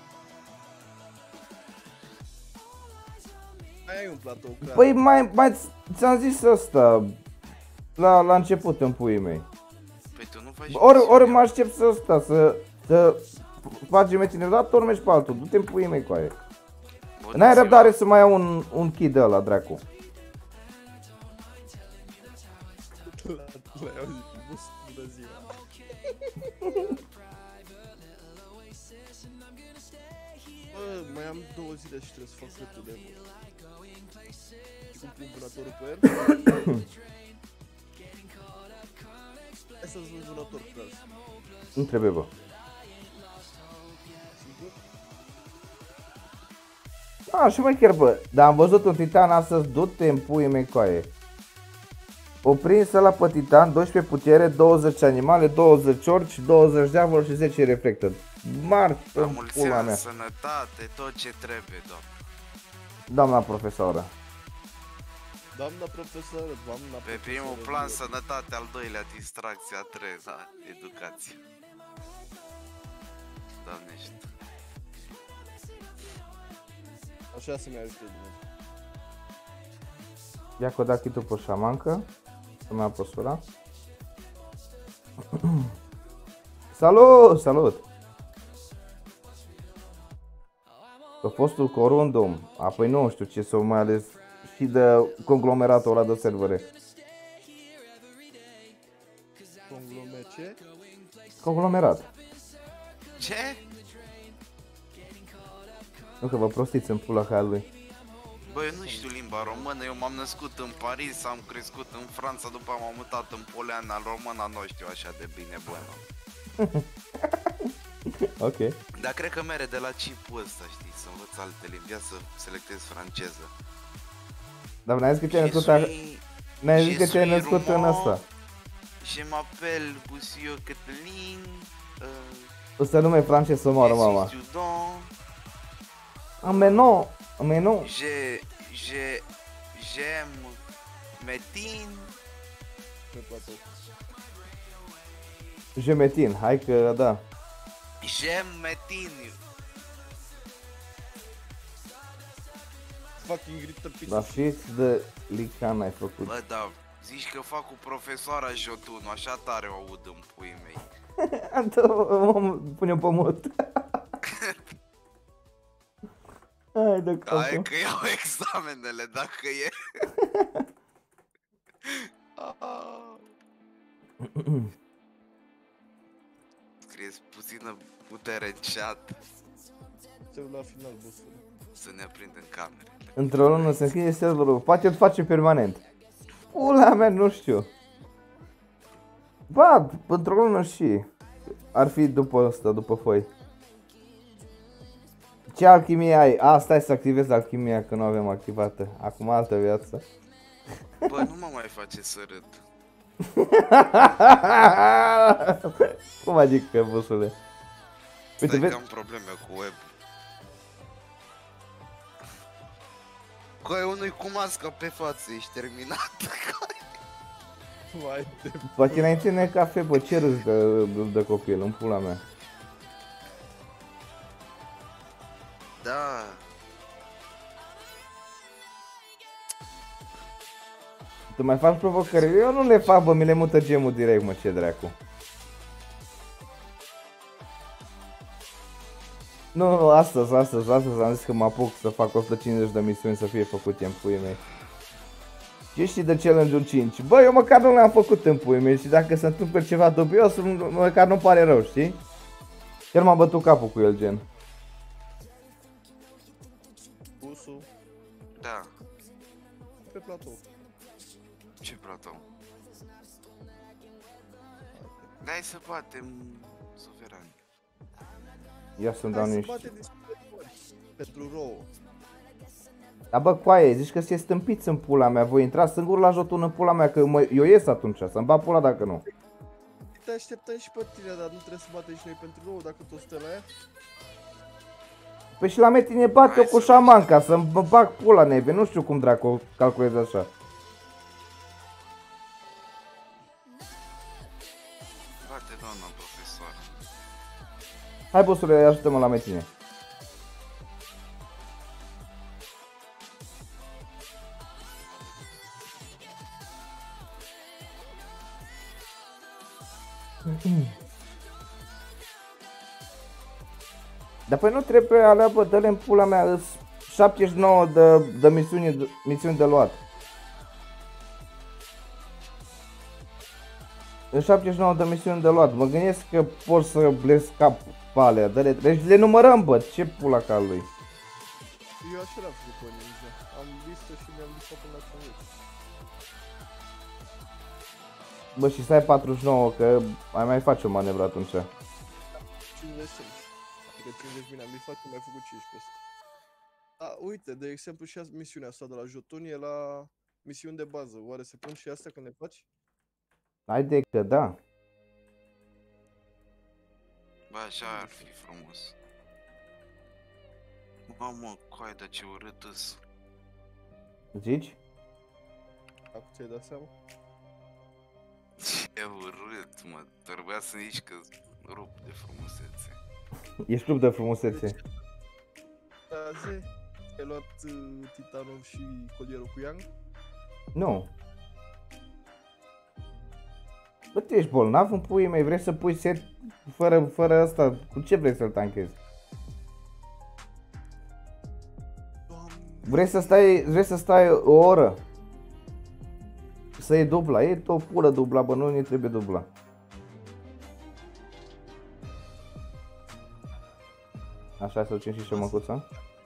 Ai un platou clar. Păi mai ți-am zis ăsta la început în puii mei. Păi tu nu faci Ori mă aștept să ăsta, să spargi metine odată, ori mergi pe altul. Du-te în puii mei cu aia. N-ai răbdare să mai iau un kid de ăla, dracu. L-ai auzit, bus, bună ziua. Bă, mai am 2 zile și trebuie să fac setul de mult. Și cum pun vânătorul pe el? Hai să-ți vând vânător pe el. Nu trebuie, bă. Sigur? Și mai chiar, bă, dar am văzut un titan astăzi, du-te în puii mei cu aia. O prinsă la pe titan, 12 putere, 20 animale, 20 orci, 20 diavol și 10 reflected. Mari La în mulți pula ani, mea. sănătate, tot ce trebuie, doamne. Doamna profesoră. Doamna profesoră, doamna Pe primul plan sănătate, al doilea distracție, a treia educație. Doamne știu. Așa să-mi ajute Dumnezeu. Ia că dacă tu pe șamancă, să mă apăsura. Salut, salut! Că fostul Corundum, apoi nu știu ce s-o mai ales și de conglomeratul ăla de servere. Ce? Conglomerat. Ce? Nu că vă prostiți în pula ca lui. Bă, eu nu știu limba română, eu m-am născut în Paris, am crescut în Franța, după m-am mutat în Poleana, româna nu știu așa de bine, bă. Ok. Dar cred că mere de la chipul ăsta, știi, să învăț alte limbi, ia să selectez franceză. Dar n-ai zis că te-ai născut, n-ai zis că te-ai născut în asta. Je m'appelle Boussio Cătălin. Ăsta nume e francez să moară mama. Mais non. J'aime Metin. Jemetin, hai că da. J'aime Metin. Fucking grită pizza. La fiți de lican ai făcut. Bă, da, zici că fac cu profesoara Jotun, așa tare o aud în puii mei. Pune-o pe mut. Hai de Da, e capul. că iau examenele, dacă e. Scrieți puțină putere în chat, Suntem la final, bossul. să ne aprind în camere. Într-o lună se închide serverul, poate îl face permanent. Pula mea, nu știu. Ba, într-o lună și ar fi după ăsta, după foi. Ce alchimie ai? A, stai să activez alchimia, că nu avem activată. Acum altă viață. Bă, nu mă mai face să râd. Cum adică, busule? Uite, Stai vezi? că am probleme cu web. Coi, unui cu masca pe față, ești terminat. Mai de... Poate înainte ne cafe, bă, ce râzi de copil, în pula mea. Da. Tu mai faci provocări? Eu nu le fac, bă, mi le mută gemul direct, mă, ce dracu. Nu, astăzi am zis că mă apuc să fac 150 de misiuni să fie făcute în puii mei. Ce știi de challenge-ul 5? Bă, eu măcar nu le-am făcut în puii mei și dacă se întâmplă ceva dubios, măcar nu pare rău, știi? Chiar m-a bătut capul cu el, gen. Busul. Da. Pe platou. Ce platou? Dai să batem suveran. Ia să-mi dau Hai să niște. bate despre ori. Pentru rouă. Dar bă, coaie, zici că se stâmpiți în pula mea, voi intra singur la jotun în pula mea, că eu ies atunci, să-mi bat pula dacă nu. Te așteptăm și pe tine, dar nu trebuie să batem și noi pentru rouă dacă toți stă la ea. Păi și la mine tine bat eu cu șaman ca să-mi bag pula neve, nu știu cum dracu calculez așa. Bate doamna profesoară. Hai bosule, ajută-mă la metine. Dar păi nu trebuie alea, bă, dă-le în pula mea, îs 79 de misiuni de luat. În 79 de misiuni de luat, mă gândesc că pot să le scap pe alea, dă-le, deci le numărăm, bă, ce pula ca lui. Eu așa l-am făcut pe ninja. Am listă și mi-am listat până la 50. Bă, și stai 49, că mai faci o manevră atunci. 55. Adică 50 bine am listat, că mi-ai făcut 15 ăsta. A, uite, de exemplu și misiunea asta de la Jotun e la misiuni de bază. Oare se pun și astea când le faci? Haide că da. Bă, așa ar fi frumos. Mamă, coai, dar ce urât îs. Zici? Acum ți-ai dat seama? Ce urât, mă. Trebuia să zici că rup de frumusețe. Ești club de frumusețe. Da, zi. Ai luat titanul și colierul cu Yang? Nu. Bă, tu ești bolnav în puii mei, vrei să pui set fără asta, cu ce vrei să-l tanchezi? Vrei să stai o oră? Să iei dubla, e o pură dubla, bă, nu ne trebuie dubla. Așa, să ducem și șomăcuța.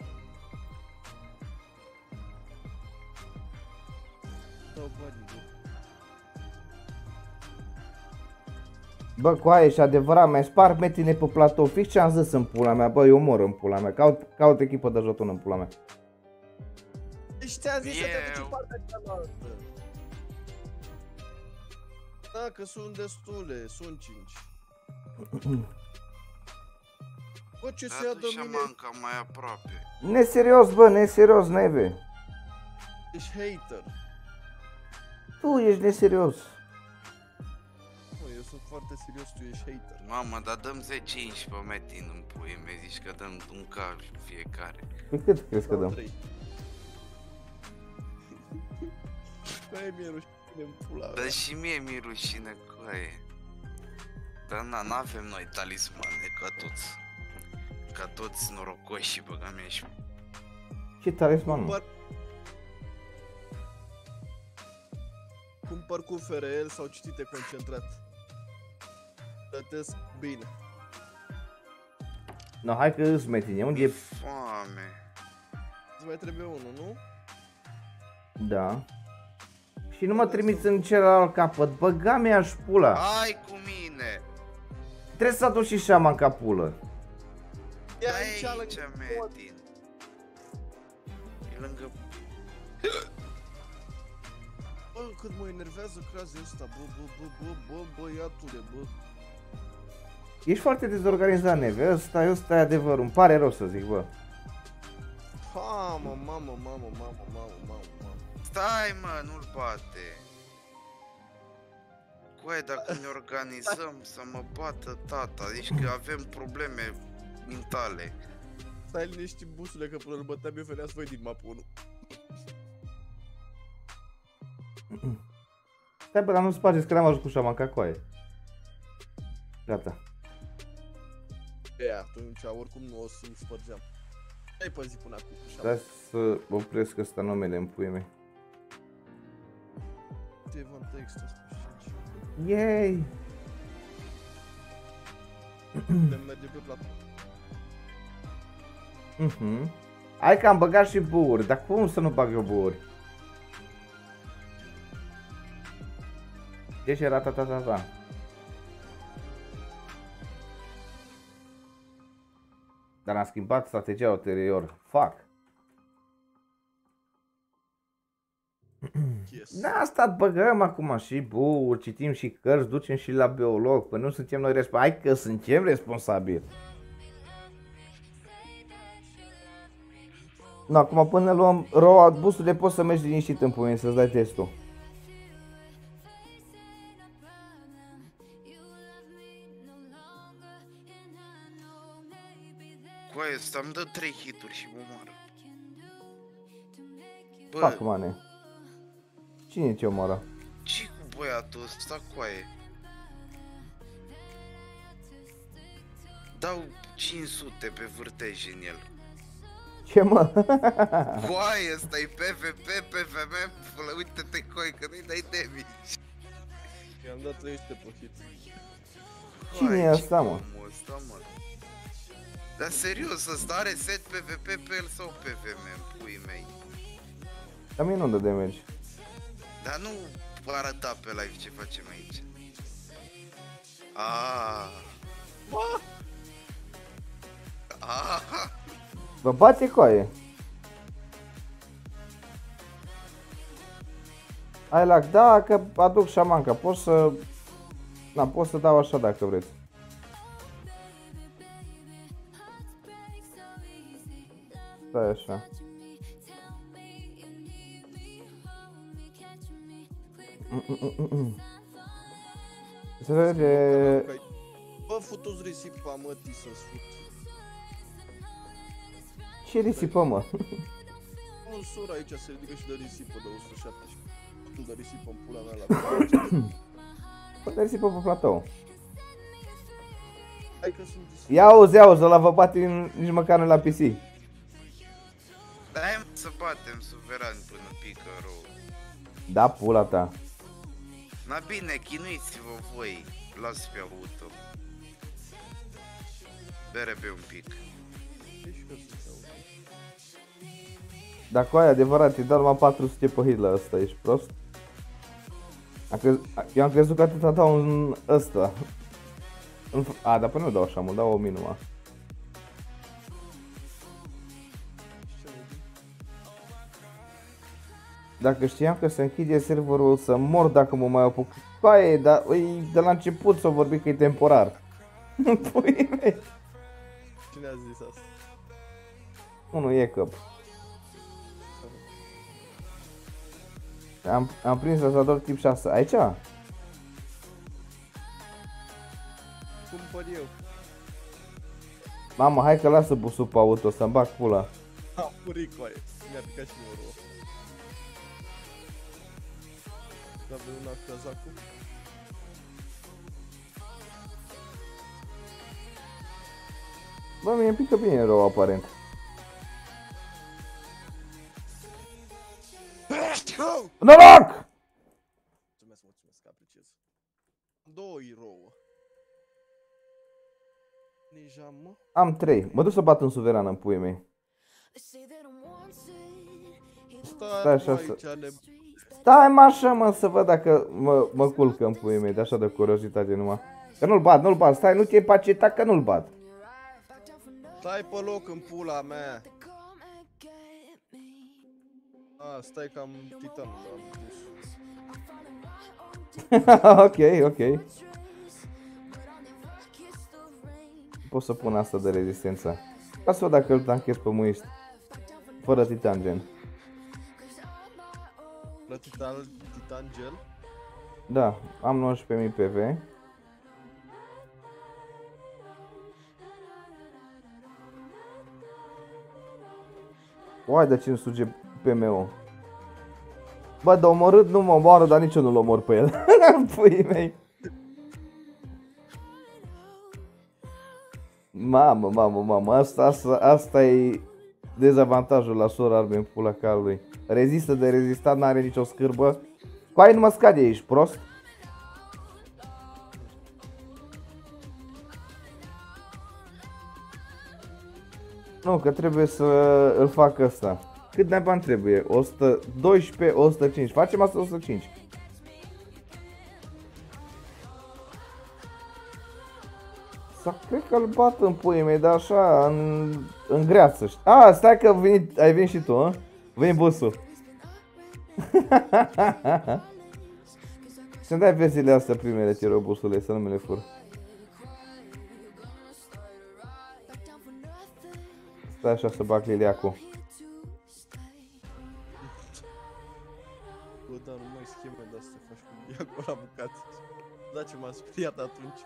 Bă, coaie, și adevărat, mi-ai spart metine pe platou, fix ce am zis în pula mea, bă, eu mor în pula mea, caut echipă de joton în pula mea. Deci ți-am zis să te duci în partea cealaltă. Da, că sunt destule, sunt 5. Bă, ce se ia de mine? Șamanca mai aproape. Neserios, bă, neserios, neve. Ești hater. Tu ești neserios. Mă, eu sunt foarte serios, tu ești hater. Mamă, dar dăm 10-15 pe metin în pui, mi zici că dăm un car fiecare. Pe cât crezi că dăm? 3. Băi, mi-e rușine în pula mea. Dar și mie mi-e rușine, coaie. Dar n-avem noi talismane ca toți norocoși, băga mea și... Ce talisman, mă? Cumpăr cu FRL sau citite concentrat. Plătesc bine. No, hai că îți metine, unde e? Foame. Îți mai trebuie unul, nu? Da. Și nu mă trimiți în celălalt capăt, băga mea-și pula. Hai cu mine! Trebuie să aduci și șaman ca pulă. Ia Aici, aici, Metin. E lângă... Bă, cât mă enervează crazul ăsta, bă, băiatule, bă. Ești foarte dezorganizat, Neve, ăsta e adevărul, îmi pare rău să zic, bă. Ha, mamă. Stai, mă, nu-l bate. Coaie, dacă ne organizăm să mă bată tata, deci că avem probleme mentale. Stai liniștit, busule, că până îl băteam eu veneați voi din mapă 1. Stai, bă, dar nu spargeți că n-am ajuns cu șaman ca coaie. Gata. E, atunci, oricum nu o să-l spărgeam. Hai pe zi până acum cu Stai să opresc ăsta numele în puii mei. Steven Text 105. Yay! Putem merge pe platou. Hai că am băgat și buuri, dar cum să nu bag eu buuri? Ce era ta. Dar am schimbat strategia ulterior. Fuck. Yes. Da, stat băgăm acum și buuri, citim și cărți, ducem și la biolog, păi nu suntem noi responsabili. Hai că suntem responsabili. No, acum până luăm roa busule poți să mergi liniștit în pui, să-ți dai testul. Coaie, ăsta îmi dă 3 hituri și mă omoară. Fac, mane. Cine te omoară? Ce cu băiatul ăsta, coaie? Dau 500 pe vârtej în el. Ce, mă? Coaie, ăsta e PvP, PvM, uite-te, coaie, că nu-i dai damage. I-am dat 300 pe hit. Cine e ăsta, mă? Dar serios, ăsta are set PvP pe el sau PvM în puii mei? Dar mie nu dă damage. Dar nu arăta pe live ce facem aici. Aaaa. Bă, bate coaie. Hai lac, da, că aduc șamanca, pot să... Da, pot să dau așa dacă vreți. Stai așa. Se vede... Bă, futu-ți risipa, mătii să-ți fut. Ce risipă, mă? Un sur aici se ridică și dă risipă de 117. Tu dă risipă în pula mea la Bă, dă risipă pe platou. Hai că sunt disipă. Ia auzi, ăla vă bate nici măcar nu la PC. Hai mă să batem suveran până pică rău. Da, pula ta. Na bine, chinuiți-vă voi. Las pe auto. Bere pe un pic. Ești că să-ți aud. Dacă ai adevărat, îi dau numai 400 pe hit la ăsta, ești prost? Eu am crezut că atâta dau în ăsta. A, dar până nu dau așa mult, dau 1000 numai. Dacă știam că se închide serverul, o să mor dacă mă mai apuc. Paie, dar de la început s-a vorbit că e temporar. Pui mei. Cine a zis asta? Unul e căp. Am prins Asador tip 6. Aici? Cumpăr eu. Mamă, hai că lasă busul pe auto, să-mi bag pula. Ha, puricoaie. Mi-a picat și mie o rouă. Da, avem una cu cazacul. Bă, mie îmi pică bine rău, aparent. Noroc! Mulțumesc, apreciez. 2 rouă. Deja, mă. Am 3. Mă duc să bat în suverană în puii mei. Stai așa aici, să- Stai mă așa, mă, să văd dacă mă culcă în puii mei, de așa de curiozitate numai. Că nu-l bat, stai, nu te impacita că nu-l bat. Stai pe loc în pula mea. A, stai că am titanul la bus. Ok. Pot să pun asta de rezistență. Ca să văd dacă îl tanchez pe muist. Fără titan gen. La titan gel. Da, am 19.000 PV. Uai de cine suge PM-ul. Bă, de omorât nu mă omoară, dar nici eu nu-l omor pe el. Puii mei. Mamă, asta e dezavantajul la sora arme în pula calului. Rezistă de rezistat, n-are nicio scârbă. Cu aia nu mă scade, ești prost? Nu, că trebuie să îl fac ăsta. Cât de bani trebuie? 112, 105. Facem asta 105. Sau cred că îl bat în puii mei, dar așa, în greață. A, stai că ai venit și tu, a? Veni busul. Să-mi dai versiile astea primele, te rog, busule, să nu mi le fur. Stai așa să bag liliacul. Bă, dar nu mai scheme de astea faci cu diacul la bucate. Da, ce m-a speriat atunci.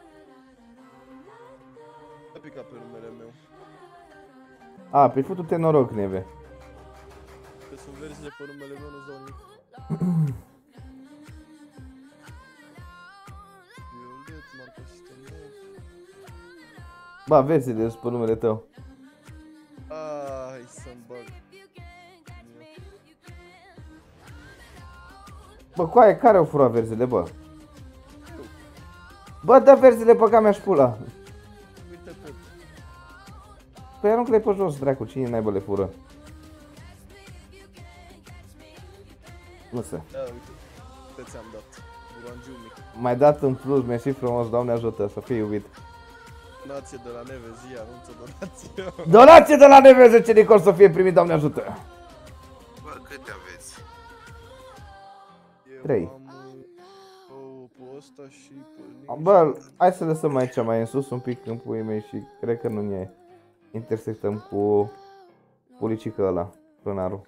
A picat pe numele meu. A, pe futu-te noroc, neve. Că sunt verzile pe numele meu, nu-ți dau nimic. Violet, marca sistemul. Ba, versiile sunt pe numele tău. Hai să-mi bag. Bă, coaie, care au furat verzile, bă? Bă, dă verzile, băga mea și pula. Uite tot. Păi aruncă-le pe jos, dracu, cine naibă le fură? Nu se. Da, uite. Uite ți-am dat. Burangiu mic. Mai dat în plus, mersi frumos, Doamne ajută, să fii iubit. Donație de la Nevezi, anunță donație. Donație de la Neveze, ce Nicol să fie primit, Doamne ajută! Bă, câte aveți? Eu 3. am pe ăsta și pe Bă, hai să lăsăm aici mai în sus un pic în puii mei și cred că nu ne intersectăm cu pulicică ăla, plânarul.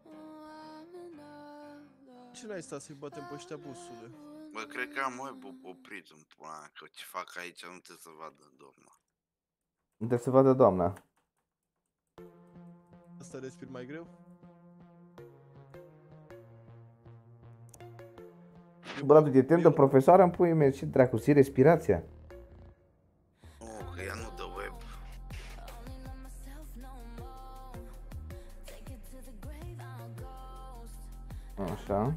Ce n-ai stat să-i batem pe ăștia busule? Bă, cred că am web oprit în pula mea, că ce fac aici nu trebuie să vadă doamna. Nu trebuie să vadă doamna. Asta respir mai greu? Bă, tu te tem de profesoară în puii mei, ce dracu, ții respirația? Nu, că ea nu dă web. Așa.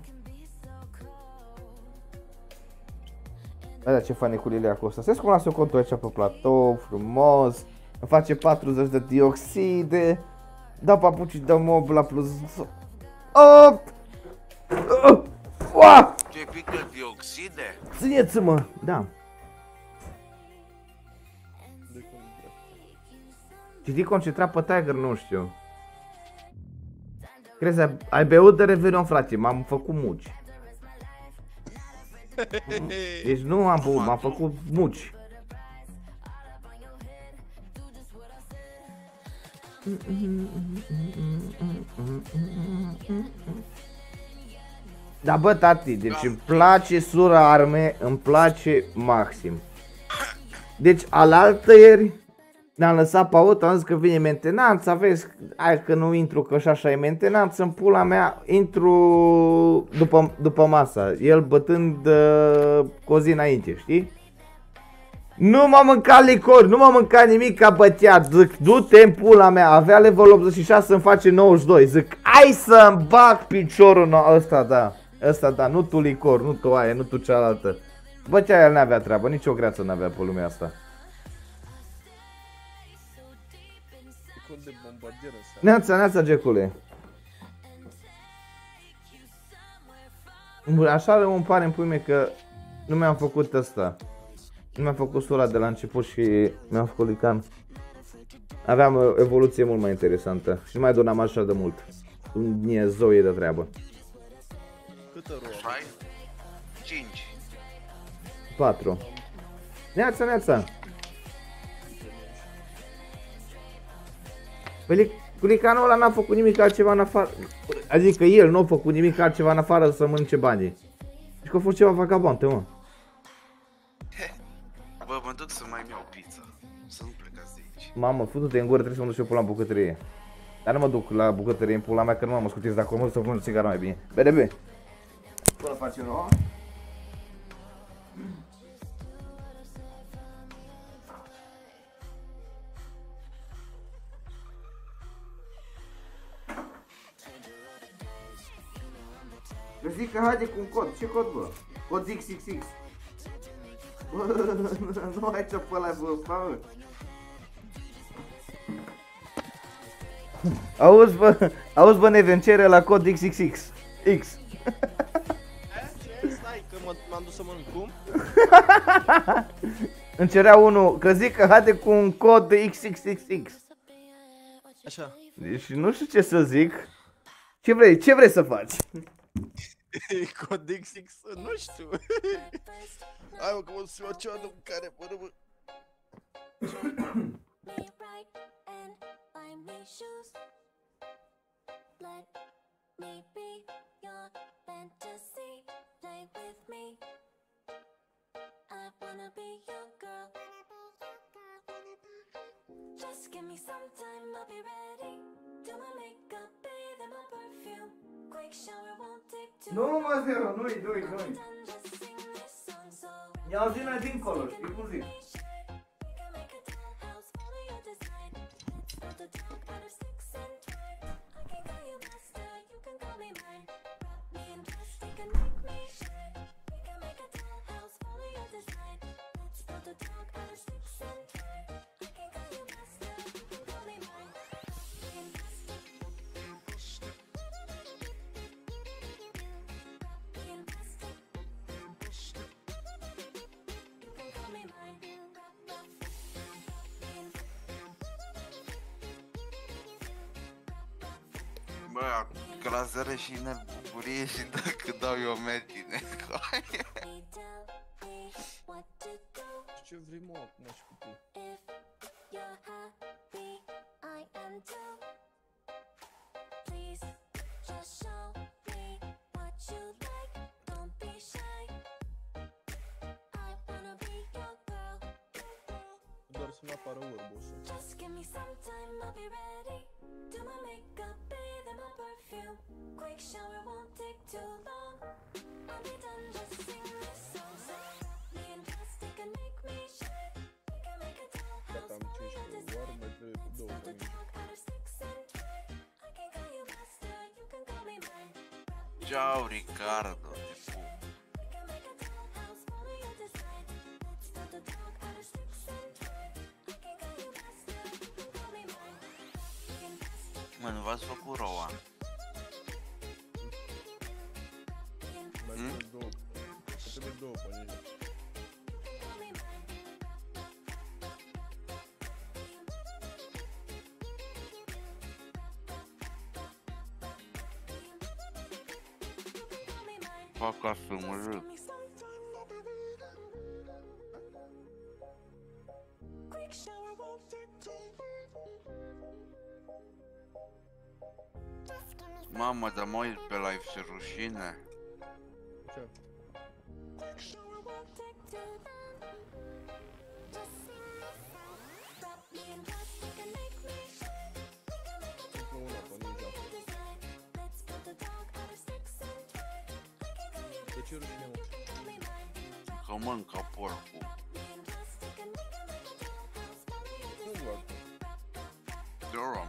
Vedea ce fain e cu Liliacul ăsta. Să-ți cum lasă-o contul aici pe platou, frumos. Îmi face 40 de dioxide. Dau papucii de mob la plus. Oh! Ce pică dioxide? Țineți-mă! Da. De cum dracu. Citi concentrat pe Tiger, nu știu. Crezi, ai beut de Reverion, frate, m-am făcut muci. Deci nu am băut, m-am făcut muci. Da, bă, tati, deci îmi place Sura Arme, îmi place maxim. Deci, alaltăieri, ne-am lăsat pe auto, am zis că vine mentenanța, vezi, hai că nu intru, că și așa e mentenanță, în pula mea, intru după masa, el bătând cu o zi înainte, știi? Nu m-a mâncat licor, nu m-a mâncat nimic ca bătea, zic, du-te în pula mea, avea level 86, îmi face 92, zic, hai să-mi bag piciorul, no, ăsta da, nu tu licor, nu tu aia, nu tu cealaltă. Bă, ce el n-avea treabă, nici o greață n-avea pe lumea asta. Cod de bombardier înseamnă. Neața, Gecule. Așa îmi pare în pui mei că nu mi-am făcut ăsta. Nu mi-am făcut sura de la început și mi-am făcut lican. Aveam o evoluție mult mai interesantă și nu mai donam așa de mult. Mie zoie de treabă. Câtă roa? 5. 4. Neața. Păi cu licanul ăla n-a făcut nimic altceva în afară. Adică el nu a făcut nimic altceva în afară să mănânce banii. Și că a fost ceva vagabonte, mă. Bă, mă duc să mai iau pizza. Să nu plecați de aici. Mamă, futu-te în gură, trebuie să mă duc și eu pula în bucătărie. Dar nu mă duc la bucătărie în pula mea, că nu m-am ascultat de acolo, mă duc să pun țigara mai bine. BDB. Până facem nouă. Eu zic că haide cu un cod. Ce cod, bă? Cod XXX. Bă, nu ai ce pe ăla, bă, Auzi, bă, Neven, cere la cod XXX. X. Stai, că m-am dus să mănânc cum? Îmi cerea unul, că zic că haide cu un cod XXXX. Așa. Deci nu știu ce să zic. Ce vrei să faci? Cod XX, nu știu. Hai mă, că mă duc la ceva de mâncare, până mă. Just give me some time, I'll be ready. Do my makeup, bathe in my perfume. Quick shower won't take too Nu, mă, zero, nu-i. long. Just sing this song so I-au zis mai dincolo, știi cum zic? we can make a dollhouse, follow your design. Let's build a dog out of sticks and twine. I can call you master, you can call me mine. Wrap me in plastic and make me shine. We can make a dollhouse, follow your design. Let's build a dog out of sticks and twine. I can call you master, you can call me mine. We in plastic. We in plastic. You can call me mine. Bă, clasare și nebucurie și dacă dau eu metine. Ce vrei mă acum și cu tu? You're happy, I am too. Please, just show me what you like. Don't be shy. I wanna be your girl. Doar să nu apară urbosul. Just give me some time, I'll be ready. Do my makeup, bathe in my perfume. Quick shower won't take too long. I'll be done, just sing this song. So wrap me in plastic and make me shine. We can make a dollhouse, Gata, am follow your 15 design. ori, mai trebuie cu 2 Build a minute. dog out of sticks and twine. I can call you master, you can call me mine. Wrap me Ciao Ricardo, te pup. Mă, nu v-ați făcut roa? Mai Hmm? trebuie două. Mai trebuie două pe aici. Fac ca să mă râd. Mamă, dar mă uit pe live și rușine. Ce? Încă una pe ninja. De ce rușine, mă? Că mâncă porcul. Nu doar. Dorom.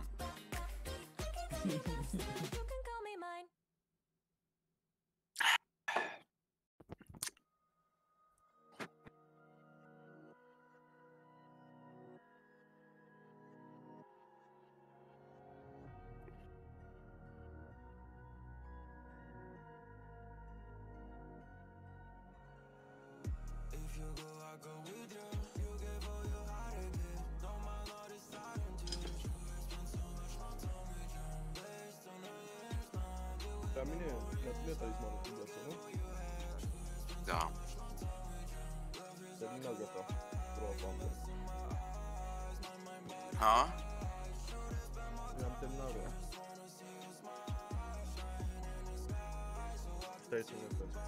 La mine talismanul cu viață, nu? Da. Terminat gata. Proa bandă. Ha? Mi-am terminat roa. Stai să ne vedem.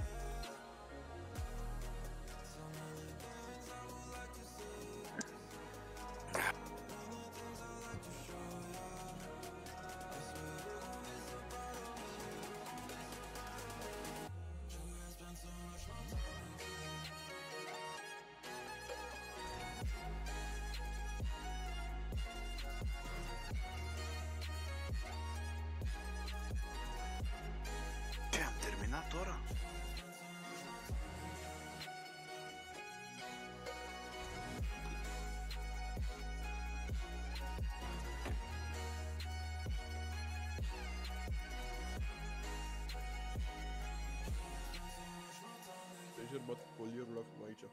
Ce, am terminat ora? Lejer bat colierul acum aici.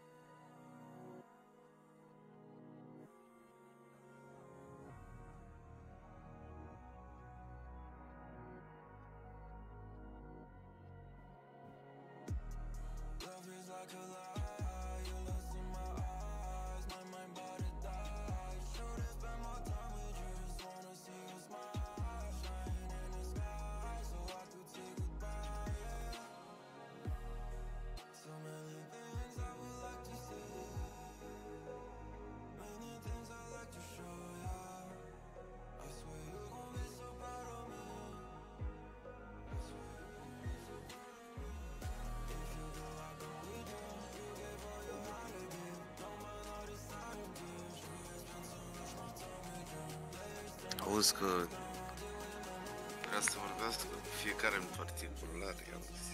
Auzi că vrea să vorbească cu fiecare în particular, ia uzi.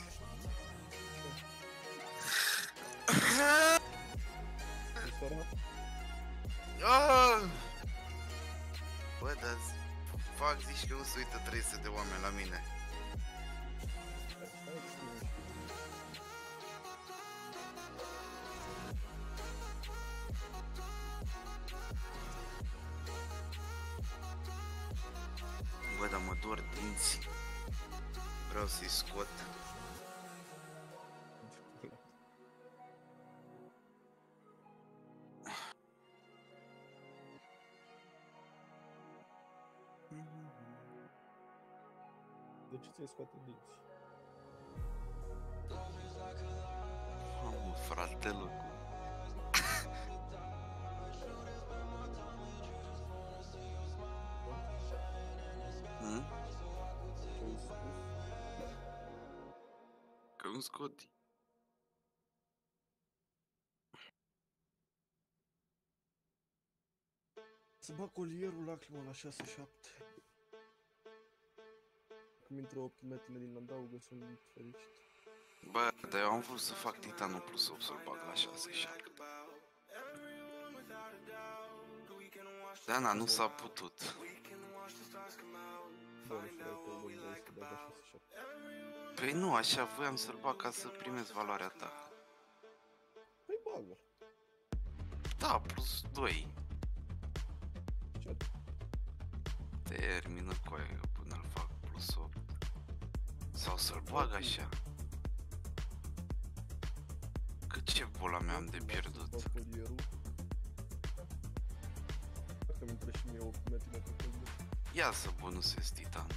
Disparat? Ah! Bă, dar fac, zici că nu se uită 300 de oameni la mine. Bă, dar mă dor dinții. Vreau să-i scot. De ce ți-ai scoate dinți? Mamă, fratelul. Hmm? Ce-ai spus? Că nu scoti. Să bag colierul lacrimă la 6-7. când intră ochimetele din adaugă, sunt fericit. Bă, dar eu am vrut să fac Titanul plus 8 să-l bag la 6-7. Da, na, nu s-a putut. Bă, nu știu dacă îl dai să bag așa să șapte. Păi nu, așa voiam să-l bag ca să primesc valoarea ta. Păi bagă. Da, plus 2. Ce? Termină cu aia până îl fac plus 8. Sau să-l bag așa. Că ce pula mea am de pierdut? Bag folierul. Dacă-mi intră și mie ochimetele pe folier. Ia să bonusez Titan.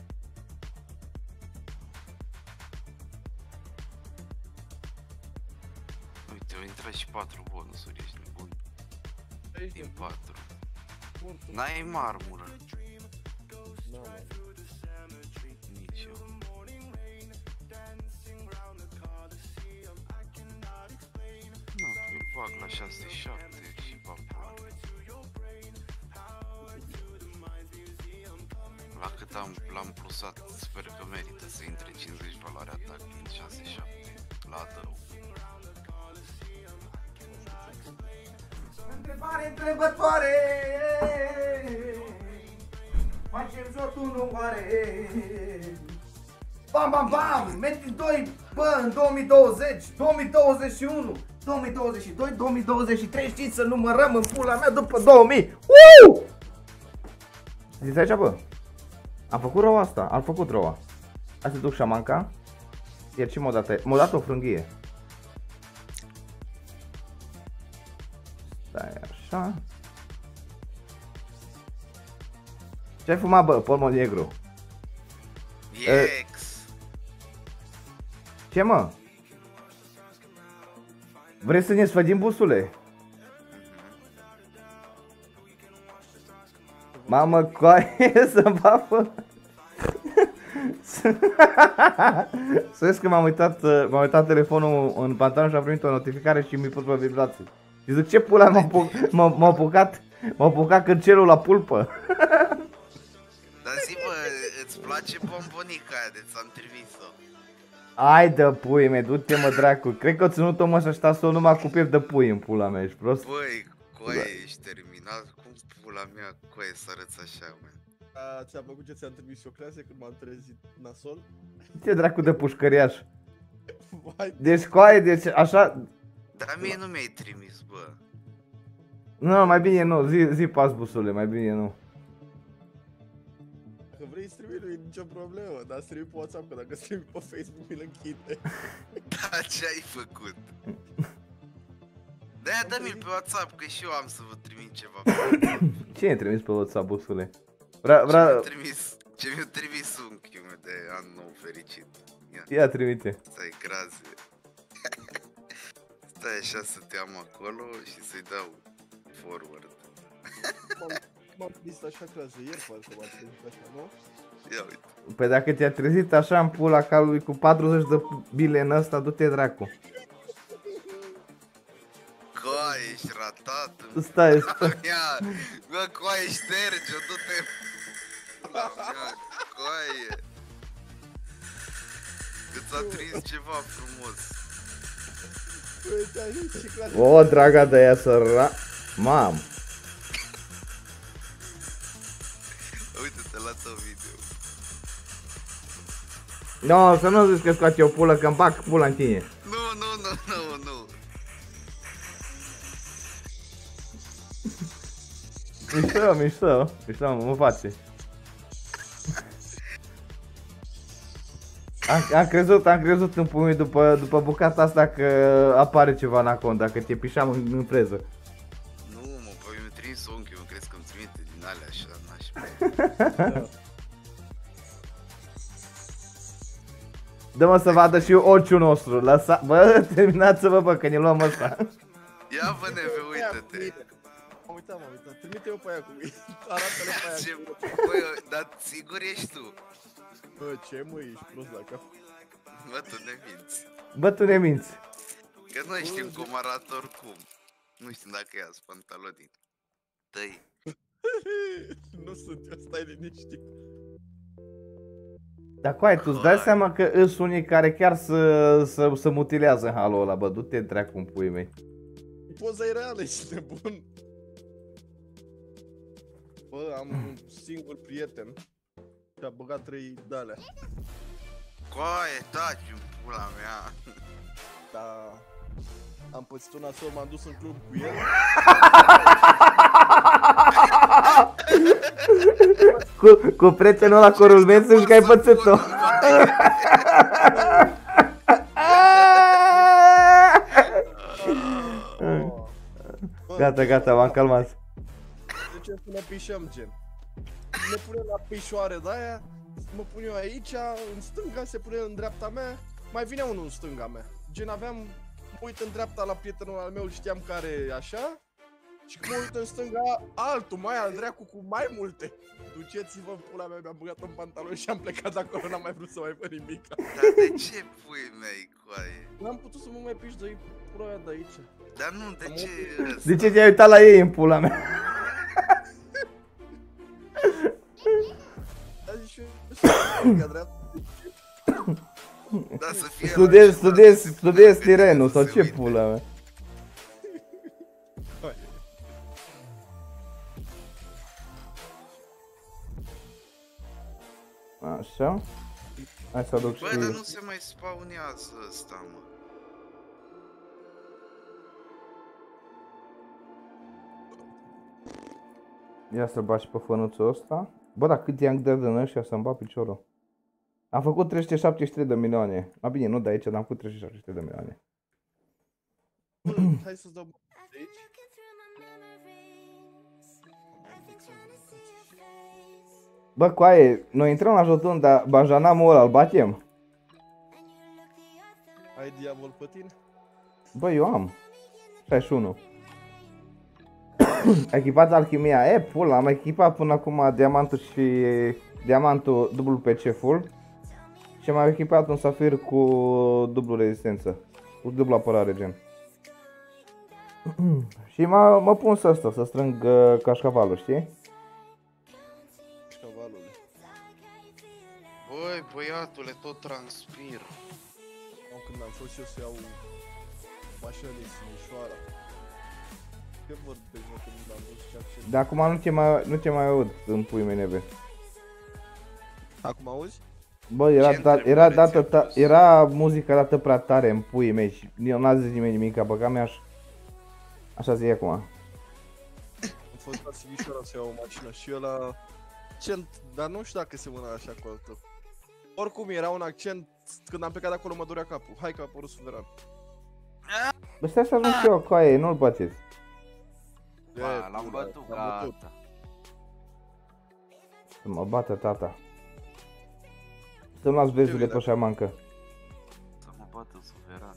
Uite, au intrat și 4 bonusuri, ești nebun. Aici Din de 4. bun. N-ai marmură. N-am. Nici eu. Nu, îl bag la 6-7 și papua. La cât l-am plusat, sper că merită să intre 50 valoarea ta din 6-7 la adăug. Întrebare întrebătoare. Facem jotul în oare. Bam, bam, bam! Meti 2, bă, în 2020, 2021, 2022, 2023, știți să numărăm în pula mea după 2000. Zici aici, bă? Am făcut roa asta, am făcut roa. Hai să duc șamanca. Iar ce m-a dat o frânghie. Stai așa. Ce-ai fumat, bă, polmo negru? Yex! Ce, mă? Vrei să ne sfădim, busule? Mamă, coaie, să bafă. Să vezi că m-am uitat telefonul în pantalon și am primit o notificare și mi-a pus pe vibrații. Și zic, ce pula m-a apucat cărcelul la pulpă. Dar zi, bă, îți place bombonica aia de ți-am trimis-o? Ai de pui mei, du-te mă dracu. Cred că o ținut-o mă și ăsta numai cu piept de pui în pula mea, ești prost? Băi, coaie, ești terminat? Cum pula mea, coaie, să arăți așa, mă? Ți-a plăcut ce ți-am trimis eu clase când m-am trezit nasol? Ce dracu de pușcăriaș. Vai, Deci coaie, deci așa. Dar mie nu mi-ai trimis, bă. Nu, mai bine nu, zi pas, busule, mai bine nu. dacă vrei să trimit, nu e nicio problemă, dar să trimit pe WhatsApp, că dacă să trimit pe Facebook, mi-l închide. Da, ce ai făcut? De-aia dă-mi-l pe WhatsApp, că și eu am să vă trimit ceva. Ce ai trimis pe WhatsApp, busule? Ce mi-a trimis unchiul meu de an nou fericit. Ia trimite. Stai grazie. Stai așa să te am acolo și să-i dau forward. M-am trezit așa clase, ieri parcă m-am trezit așa, nu? Ia uite. Păi dacă te-a trezit așa în pula calului cu 40 de bile în ăsta, du-te dracu. Coaie, ești ratat. Stai. Ia, bă, coaie, șterge-o, du-te. La mea, coaie. Îți-a trimis ceva frumos. Păi, te-ai zis și clase. O, draga de ea săra. Mam. Uite-te la tău video. No, să nu zici că scoate o pulă, că-mi bag pula în tine. Nu. Mișto, mă face. Am crezut în pui după bucata asta că apare ceva în acon, dacă te pișam în freză. Nu, mă, păi mi-a trimis unchiul, mă crezi că îmi trimite din alea așa, nașpa. Dă-mă să vadă și ochiul nostru, bă, terminați-vă, bă, că ne luăm ăsta. Ia vă neve, uită-te. M-am uitat, trimite-o pe aia cu mine, arată-le pe aia Ce, cu băi, dar sigur ești tu? Bă, ce mă, ești prost la cap? Bă, tu ne minți. Bă, tu ne minți. Că noi știm cum arată oricum. Nu știm dacă ia pantalonii tăi. Nu sunt eu, stai liniștit. Dar coaie, tu îți dai seama că îs unii care chiar să mutilează în halul ăla, bă, du-te dracu în puii mei. Poza e reală, ești nebun. Bă, am un singur prieten și a băgat 3 de-alea. Coaie, taci în pula mea. Dar am pățit un nasol, m-am dus în club cu el. Cu prietenul ăla corulmențul și că ai pățit-o. Gata, gata, m-am calmat. De ce să ne pișăm, gen? Ne punem la pișoare de-aia, mă pun eu aici, în stânga, se pune în dreapta mea, mai vine unul în stânga mea. Gen aveam, mă uit în dreapta la prietenul al meu, știam care e așa, și când mă uit în stânga, altul, mai al dracu cu mai multe. Duceți-vă în pula mea, mi-am băgat în pantaloni și am plecat de acolo, n-am mai vrut să mai văd nimic. Dar de ce pui mei, coaie? N-am putut să mă mai piși de pula aia de aici. Dar nu, de ce ăsta? De ce te-ai uitat la ei în pula mea? Dar zici eu, că dreapta. Da, să fie Studiez terenul sau ce pula mea? Așa. Hai să aduc Bă, dar nu și... se mai spawnează ăsta, mă. Ia să bagi pe fănuțul ăsta. Bă, dar cât i-am dat din ăștia să-mi bat piciorul? Am făcut 373 de milioane. A, bine, nu de aici, dar am făcut 373 de milioane. Hai să-ți dau de aici. Bă, coaie, noi intrăm la Jotun, dar Banjanamul ăla îl batem? Ai diavol pe tine? Bă, eu am 61. Echipat alchimia, e pula, am echipat până acum diamantul și diamantul dublu PC full. Și am echipat un safir cu dublu rezistență, cu dublu apărare gen. Și mă pun să asta, să strâng cașcavalul, știi? Cavalule. Băi, băiatule, tot transpir. Când am fost eu să iau mașină din Simișoara. Ce vorbești, mă, când am văzut ce accent? De acum nu te mai aud în pui mei neve. Acum auzi? Bă, era muzica dată prea tare în puii mei și n-a zis nimeni nimic, ca băga mea așa zi acum. Am fost la Sighișoara să iau o mașină și ăla accent, dar nu știu dacă semăna așa cu al tău. Oricum era un accent, când am plecat de acolo mă durea capul. Hai că a apărut suveran. Bă, stai să ajung și eu, coaie, nu-l bateți. Ba, l-am bătut, gata. Să mă bată tata. Să-mi las verzurile pe șamancă. Să mă bată suveran.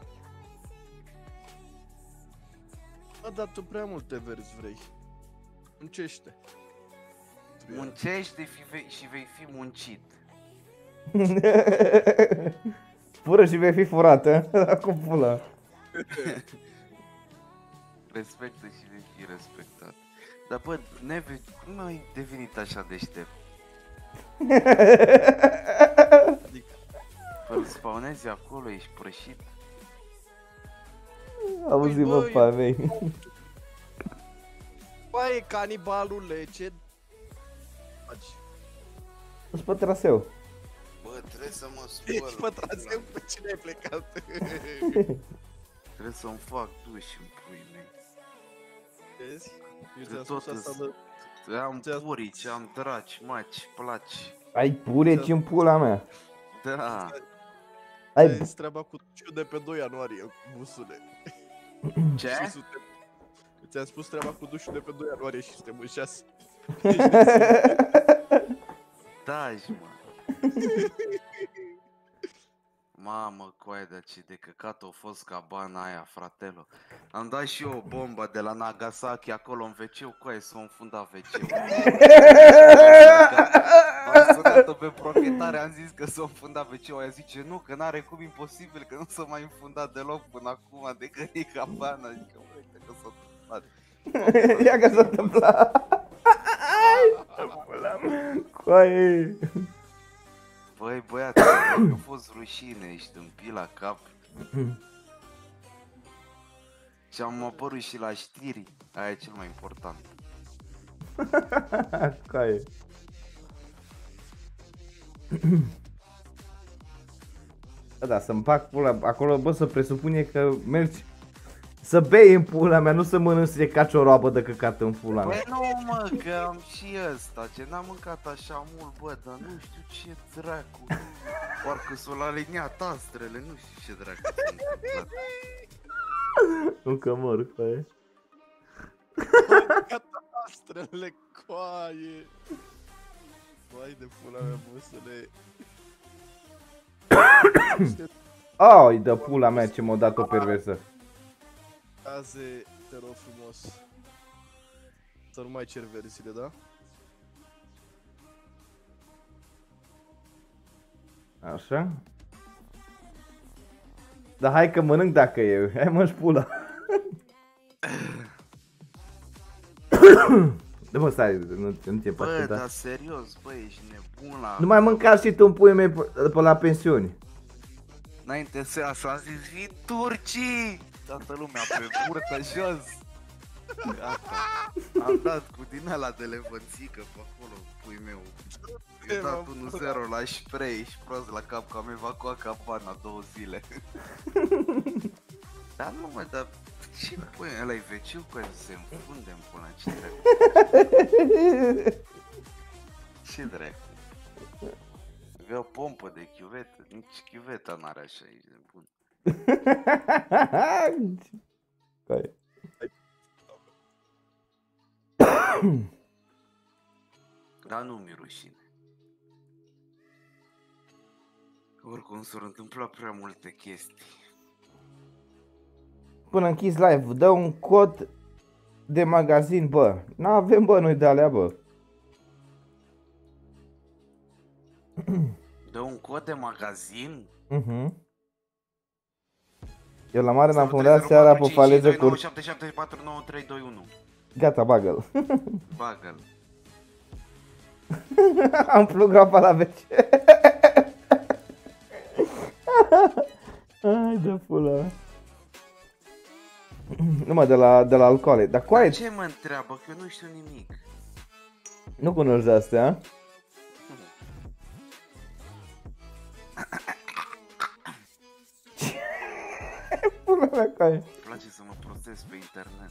Bă, dar tu prea multe verzi vrei. Muncește. Muncești și vei fi muncit. Fură și vei fi furată. Acum pula. Respectă și vei fi respectat. Dar bă, Neve, cum ai devenit așa deștept? Păi îl spawnezi acolo, ești prășit. Auzi-mă pe a mei. Băi, canibalule, ce faci? Ești pe traseu. Bă, trebuie să mă spăl. Ești pe traseu, pe cine ai plecat? Trebuie să-mi fac duș în pui mei. Vezi? Eu De ți-am tot spus asta de... am purici, am draci, maci, placi. Ai pureci în pula mea. Da. Ai... Ai treaba cu dușul de pe 2 ianuarie, busule. Ce? Ți-am spus treaba cu dușul de pe 2 ianuarie și suntem în 6. Taci, mă. Mamă, coaie, dar ce de căcat a fost cabana aia, fratelo. Am dat și eu o bombă de la Nagasaki acolo în WC-ul, coaie, s-a înfundat WC-ul. Am sunat-o pe proprietare, am zis că s-a înfundat WC-ul, aia zice nu, că n-are cum, imposibil, că nu s-a mai înfundat deloc până acum, de că e cabana, zic că uite că s-a întâmplat. Ia că s-a întâmplat. Coaie. Bă, Băi, băiat, mi-a fost rușine, ești în pila cap. Și am apărut și la știri, aia e cel mai important. Caie. Da, să-mi fac pula, acolo, bă, să presupune că mergi să bei în pula mea, nu să mănânci să caci o roabă de căcat în pula mea. Băi, nu mă, că am și ăsta, ce n-am mâncat așa mult, bă, dar nu știu ce dracu. Parcă s-o la aliniat astrele, nu știu ce dracu s-a întâmplat. Încă mor, caie. Catastrele, coaie. Vai de pula mea, băsăle. Ai, de pula mea ce m-a dat o perversă. Aze, te rog frumos. Să nu mai cer versiile, da? Așa. Dar hai că mănânc dacă e, hai mă-și pula. Da, mă, stai, nu te Bă, poate, dar da. serios, bă, ești nebun la... Nu mai mânca și tu în puii mei pe la pensiuni. Înainte să iasă, am zis, vin turcii! Toată lumea pe burtă jos. Gata. Am dat cu din ăla de levănțică pe acolo, pui meu. I-a dat 1-0 la spray și prost la cap că am evacuat cabana 2 zile. Dar nu mă, dar ce pui, ăla-i veciu cu el să se înfunde în pula, ce dracu? Ce dracu? Avea o pompă de chiuvetă, nici chiuveta n-are așa, e de bun. Caie. Dar nu mi-e rușine. Oricum s-au întâmplat prea multe chestii. Până închis live, dă un cod de magazin, bă. N-avem, bă, noi de alea, bă. Dă un cod de magazin? Eu la mare l-am fundat seara pe faleză cu... 7749321. Gata, bagă-l. Bagă-l. Am plug groapa la WC. Ai de pula. Numai de la alcoole. Dar coaie, Ce mă întreabă? Că eu nu știu nimic. nu cunoști de astea? Pula mea, coaie. Îmi place să mă prostez pe internet.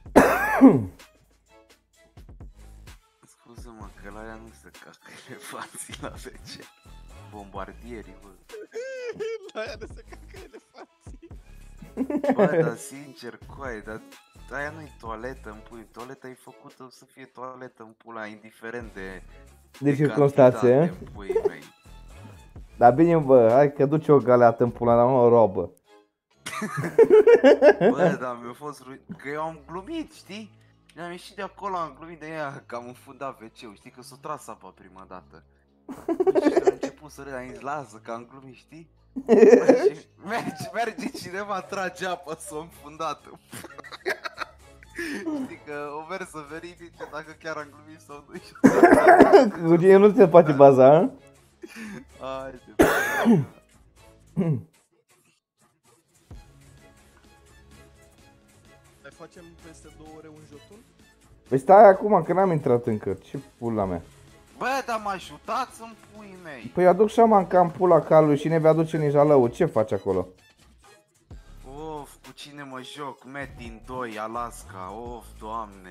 Scuză-mă că la ea nu se cacă elefanții la WC. Bombardierii, bă. La aia de se cacă elefanții. Bă, dar sincer, coaie, dar aia nu-i toaletă în pui. Toaleta e făcută să fie toaletă în pula, indiferent De circunstanțe, cantitate în puii mei. Dar bine, bă, hai că duce o galeată în pula, dar nu o robă. Bă, dar mi-a fost că eu am glumit, știi? Ne-am ieșit de acolo, am glumit de ea că am înfundat WC-ul, știi că s-o tras apa prima dată. Și a început să râd, am zis, lasă că am glumit, știi? Merge cineva, trage apă, s-o înfundat. Știi că o merg să verifice dacă chiar am glumit sau nu. Cu tine nu se poate baza, hă? Hai de Mai facem peste 2 ore un jotun? Păi stai acum că n-am intrat încă, ce pula mea. Bă, dar mă ajutați în puii mei. Păi aduc șaman ca în pula calului și ne vei aduce nici alău, ce faci acolo? Of, cu cine mă joc? Matt din 2, Alaska, of, doamne.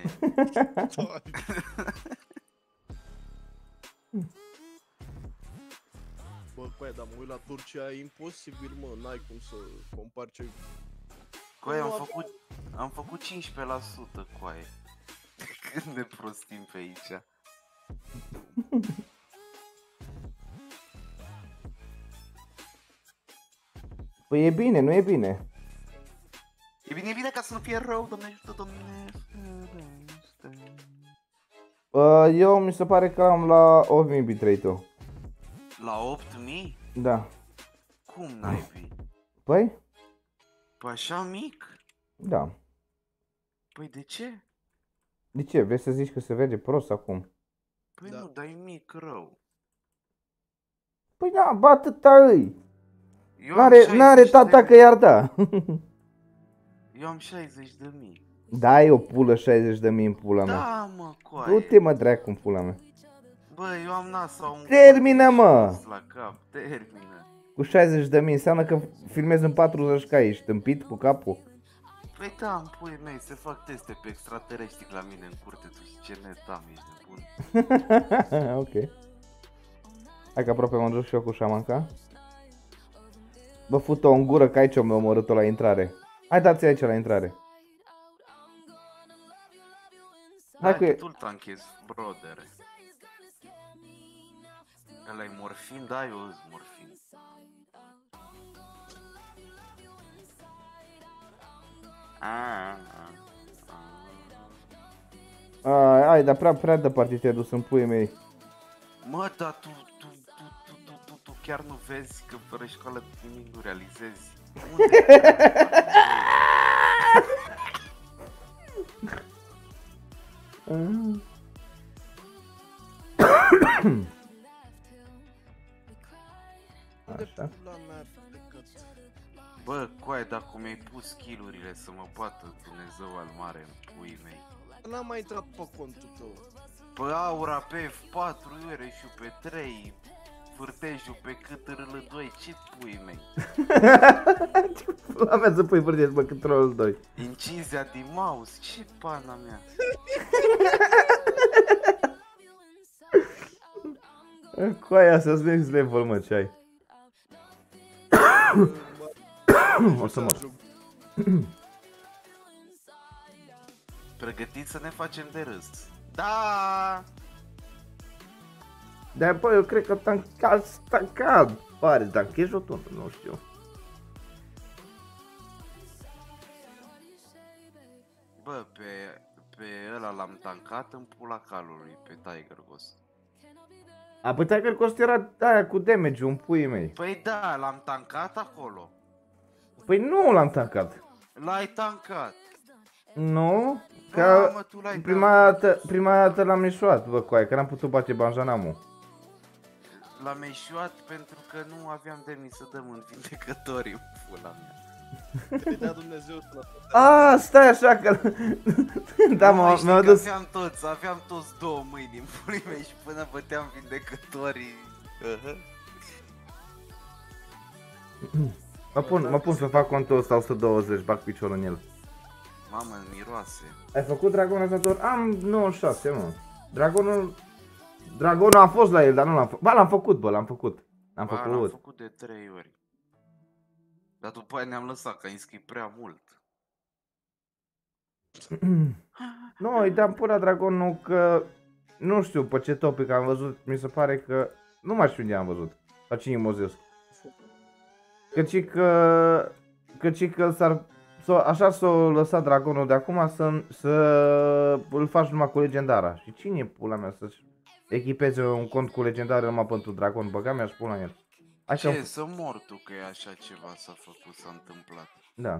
Bă, păi, dar mă uit la Turcia, e imposibil, mă, n-ai cum să compari ce... Coaie, am făcut 15% coaie. Când ne prostim pe aici. Păi e bine, nu e bine. E bine ca să nu fie rău, Doamne ajută, Doamne. Eu mi se pare că am la 8000 bitrate-ul. La 8000? Da. Cum naibii? Păi? Păi așa mic? Da. Păi de ce? De ce? Vrei să zici că se vede prost acum? Păi Da. nu, dar e mic rău. Păi da, bă, atâta îi. Eu am 60 N-are de tata mii. că i-ar da. Eu am 60 de mii. Dai o pulă 60 de mii în pula mea. Da, mă, coaie. Du-te mă dracu în pula mea. Bă, eu am NASA un Termină, mă! curs la cap, termină. Cu 60 de mii înseamnă că filmezi în 40 ca ești tâmpit cu capul. Păi da, în puii mei, se fac teste pe extraterestri la mine în curte, tu zici ce net am, ești nebun. Ok. Hai că aproape m-am dus și eu cu șamanca. Bă, fut-o în gură că aici mi-a omorât-o la intrare. Hai dați aici la intrare. Hai Hai că... tu-l tanchez, brother. Ăla-i morfin? Da, eu îs morfin. Ai, dar prea departe te-ai dus în puii mei. Mă, dar tu chiar nu vezi că fără școală nimic nu realizezi? Așa. Pula mea a plecat. Bă, coaie, dar cum mi-ai pus skill-urile să mă bată Dumnezeu al mare în puii mei. N-am mai intrat pe contul tău. Pe aura pe F4, Iureșu pe 3, Vârtejul pe CTRL2, ce puii mei? La mea să pui vârtej pe control 2. Incizia din mouse, ce pana mea? Cu aia să-ți next level, mă, ce ai. O să mor. Pregătiți să ne facem de râs. Da! Dar bă, eu cred că tancat, pare, tanchezi o tontă, nu știu. Bă, pe ăla l-am tancat în pula calului, pe Tiger Ghost. A, păi Tiger Ghost era aia cu damage-ul în puii mei. Păi da, l-am tancat acolo. Păi nu l-am tancat. L-ai tancat. Nu? Da, Că mă, tu l-ai prima dată l-am ieșuat, bă, coaie, că n-am putut bate banjanamul. L-am eșuat pentru că nu aveam demn să dăm în vindecători în pula mea. Îi dea Dumnezeu sănătate. A, stai așa că... Da, Nu mai știi m-am că dus... aveam toți două mâini în pulii mei și până băteam vindecătorii. Mă pun să fac contul ăsta 120, bag piciorul în el. Mamă, miroase. Ai făcut Dragonazator? Am 96, mă. Dragonul a fost la el, dar nu l-am făcut. Ba, l-am făcut, bă, l-am făcut. L-am Ba, făcut. l-am făcut de 3 ori. Dar după aia ne-am lăsat, că ai scris prea mult. Nu, îi dam până Dragonul că... Nu știu pe ce topic am văzut, mi se pare că... Nu mai știu unde am văzut. La cine m-a zis. Căci că s-ar... Așa s-a lăsat Dragonul de acum să îl faci numai cu legendara. Și cine e pula mea să-și echipeze un cont cu legendară numai pentru Dragon? Băga mi-aș pula în el. Așa... Ce, să mor tu că e așa ceva s-a făcut, s-a întâmplat. Da.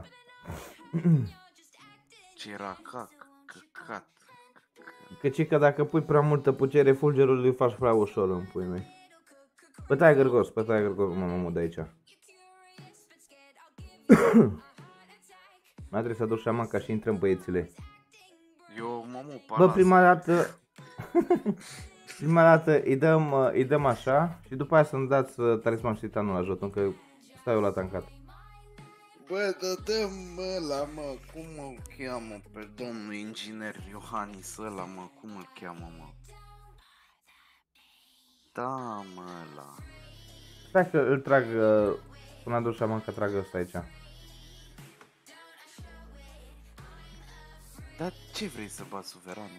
Ce era căcat. Căci că dacă pui prea multă putere fulgerului îl faci prea ușor în pui mei. Pe Tiger Ghost, mă mut de aici. Mai trebuie să aduc șaman ca și intrăm băiețile. Eu mă mut Bă, prima dată îi dăm așa și după aia să-mi dați talisman și titanul la jotul, că stau eu la tancat. Bă, dă-dăm ăla, mă, cum îl cheamă pe domnul inginer Iohannis ăla, mă, cum îl cheamă, mă? Da, mă, ăla. Stai că îl trag, până aduc șaman că trag ăsta aici. Dar ce vrei să bați suveranul?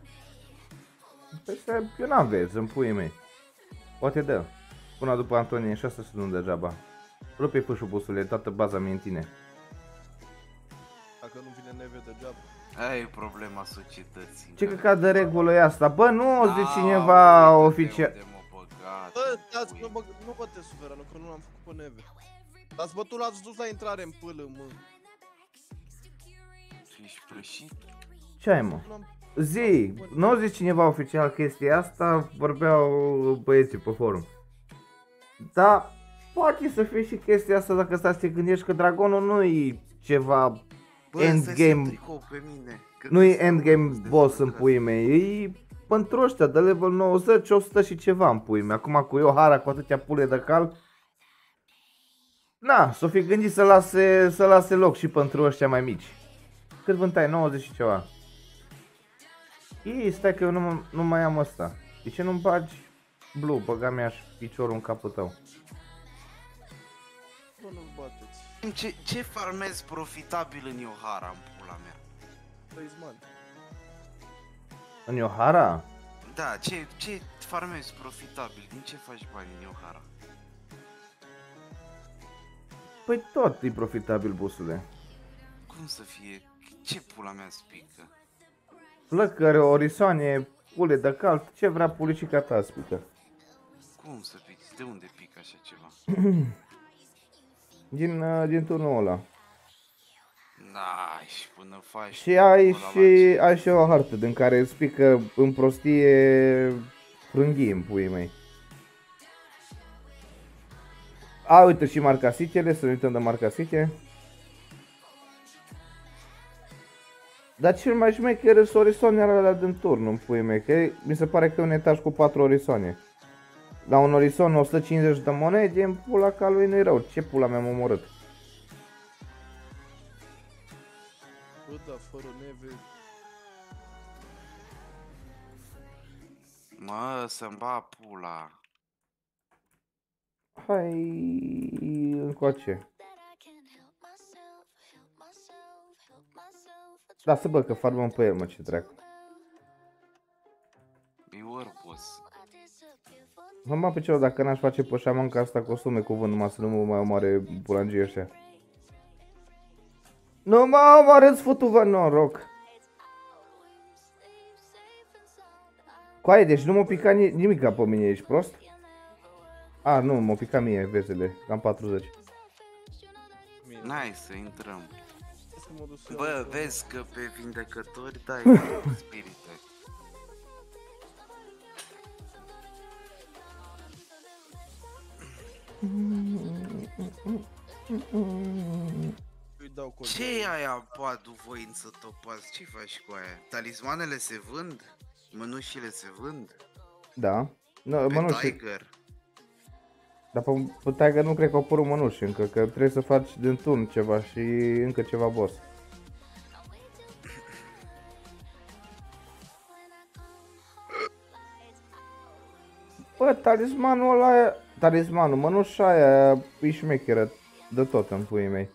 Păi eu n-am vezi, în puii mei. Poate dă. Până după Antonie și asta se nu degeaba. Rupe-i pâșul busule, toată baza mea în tine. Dacă nu vine neve degeaba. Aia e problema societății. Ce căcat de regulă e asta? Bă, nu o zice cineva oficial. Bă, dați, nu băte suveranul, că nu l-am făcut pe neve. Dați bă, tu l-ați dus la intrare în pâlă, mă. Ești prășit? Ce ai, mă? Zi, nu o zice cineva oficial chestia asta, vorbeau băieții pe forum. Da, poate să fie și chestia asta dacă stai să te gândești că Dragonul nu e ceva Bă, endgame, tricou pe mine. Că nu e stau endgame de boss în jucat. puii mei, e pentru ăștia de level 90, 100 și ceva în puii mei. Acum cu Iohara cu atâtea pule de cal, na, s-o fi gândit să lase loc și pentru ăștia mai mici. Cât vântai? 90 și ceva. Ei, stai că eu nu mai am ăsta. De ce nu-mi bagi Blue? Băga mi-aș piciorul în capul tău. Bă, nu bateți. Ce farmezi profitabil în Iohara, în pula mea? Talisman. În Iohara? Da, ce farmezi profitabil? Din ce faci bani în Iohara? Păi tot e profitabil, busule. Cum să fie? Ce pula mea spică? Flăcări, orisoane, pule de cal, ce vrea pulicica ta, spică. Cum să pici? De unde pică așa ceva? Din turnul ăla. Da, și până faci... Și ai ăla și, ai și o hartă din care îți pică în prostie frânghii în puii mei. A, uite și marcasitele, să ne uităm de marcasite. Dar cel mai șmecher sunt orisoanele alea din turn în puii mei, că mi se pare că e un etaj cu 4 orisoane. La un orison 150 de monede, în pula calului nu-i rău, ce pula mi-am omorât. Bă, da, fără neve. Mă, să-mi ba pula. Hai încoace. Lasă bă că farmăm pe el, mă, ce dracu. E Orbos. Mă pe celor, dacă n-aș face pe șamanca asta costume cuvânt, numai să nu mă mai omoare bulangii ăștia. Nu mă omoară-ți futu-vă noroc. Coaie, deci nu m-a picat nimica pe mine, ești prost? A, nu, m-a picat mie, vezele, cam 40. N-ai să intrăm. Să mă duc să Bă, iau- vezi că pe vindecători dai spirite. Îi dau cod. Ce e aia padu voință topaz? Ce faci cu aia? Talismanele se vând? Mănușile se vând? Da. No, Pe mănuși. Tiger? Dar pe Tiger nu cred că au apărut mănuși încă, că trebuie să faci din turn ceva și încă ceva boss. Bă, talismanul ăla, talismanul, mănușa aia e șmecheră de tot în puii mei.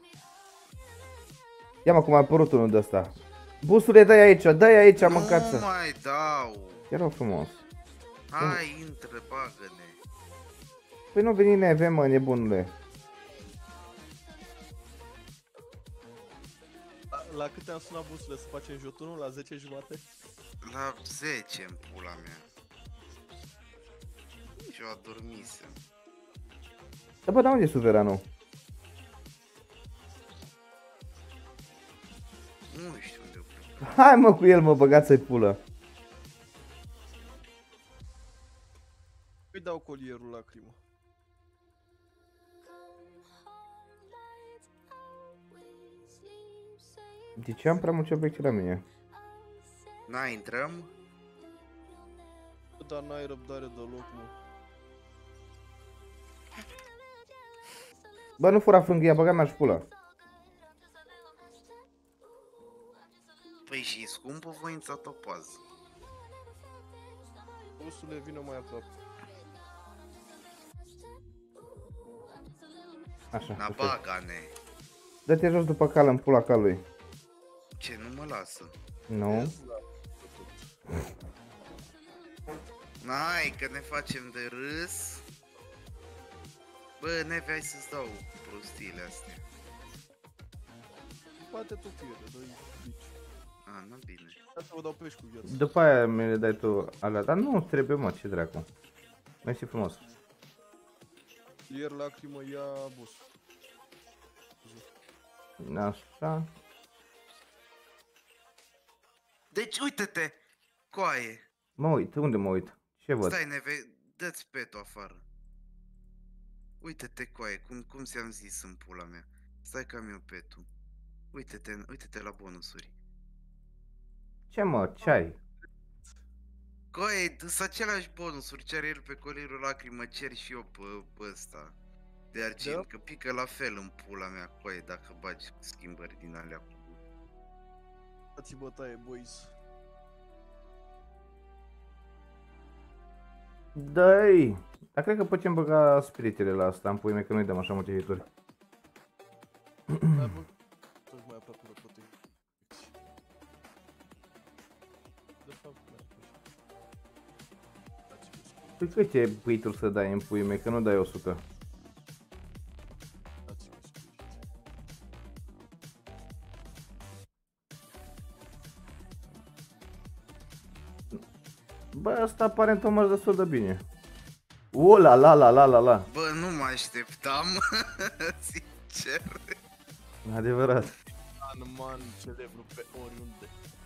Ia mă cum a apărut unul de ăsta. Busule, dă-i aici, mâncați-o. Nu mai dau! Te rog frumos. Hai, intră, bagă-ne! Păi nu veni neve, mă, nebunule. La câte am sunat busule să facem jotunul? La 10 jumate? La 10 în pula mea. Și eu adormisem. Da, bă, dar unde e suveranul? Nu știu unde o plecat. Hai mă cu el, mă, băgați-i pulă. Îi dau colierul la crimă. De ce am prea multe obiecte la mine? Na, intrăm? Bă, dar n-ai răbdare deloc, mă. Bă, nu fura frânghia, băga mea și pula. Păi și scumpă voința topaz. Busule, vină mai aproape. Așa, Na, perfect. bagane. Dă-te jos după cală în pula calului. Ce, nu mă lasă? Nu? N-ai, că ne facem de râs. Bă, Neve, hai să-ți dau prostiile astea. Poate tu pierde, dă-i bici. A, nu bine. Hai să vă dau pești cu viață. După aia mi le dai tu alea, dar nu trebuie, mă, ce dracu. Mersi frumos. Ieri lacrimă, ia bus. Așa. Deci, uite-te! Coaie! Mă uit, unde mă uit? Ce văd? Stai, Neve, dă-ți petul afară. Uite-te, coaie, cum ți-am zis în pula mea. Stai că am eu petul. Uite-te la bonusuri. Ce mă, ce ai? Coaie, sunt aceleași bonusuri, ce are el pe colirul lacrimă, cer și eu pe ăsta. De argint, Da? că pică la fel în pula mea, coaie, dacă bagi schimbări din alea cu... Dați bătaie, boys. Dă-i! Dar cred că putem băga spiritele la asta, în pui mei, că nu-i dăm așa multe hituri. Dar bă, tot mai aproape de protecție. De fapt, mai aproape. Păi câte hituri să dai în pui mei, că nu dai 100. Dați-mi spirit. Bă, ăsta aparent o merge destul de bine. O, la. Bă, nu mă așteptam, sincer. Adevărat. Man celebru pe oriunde.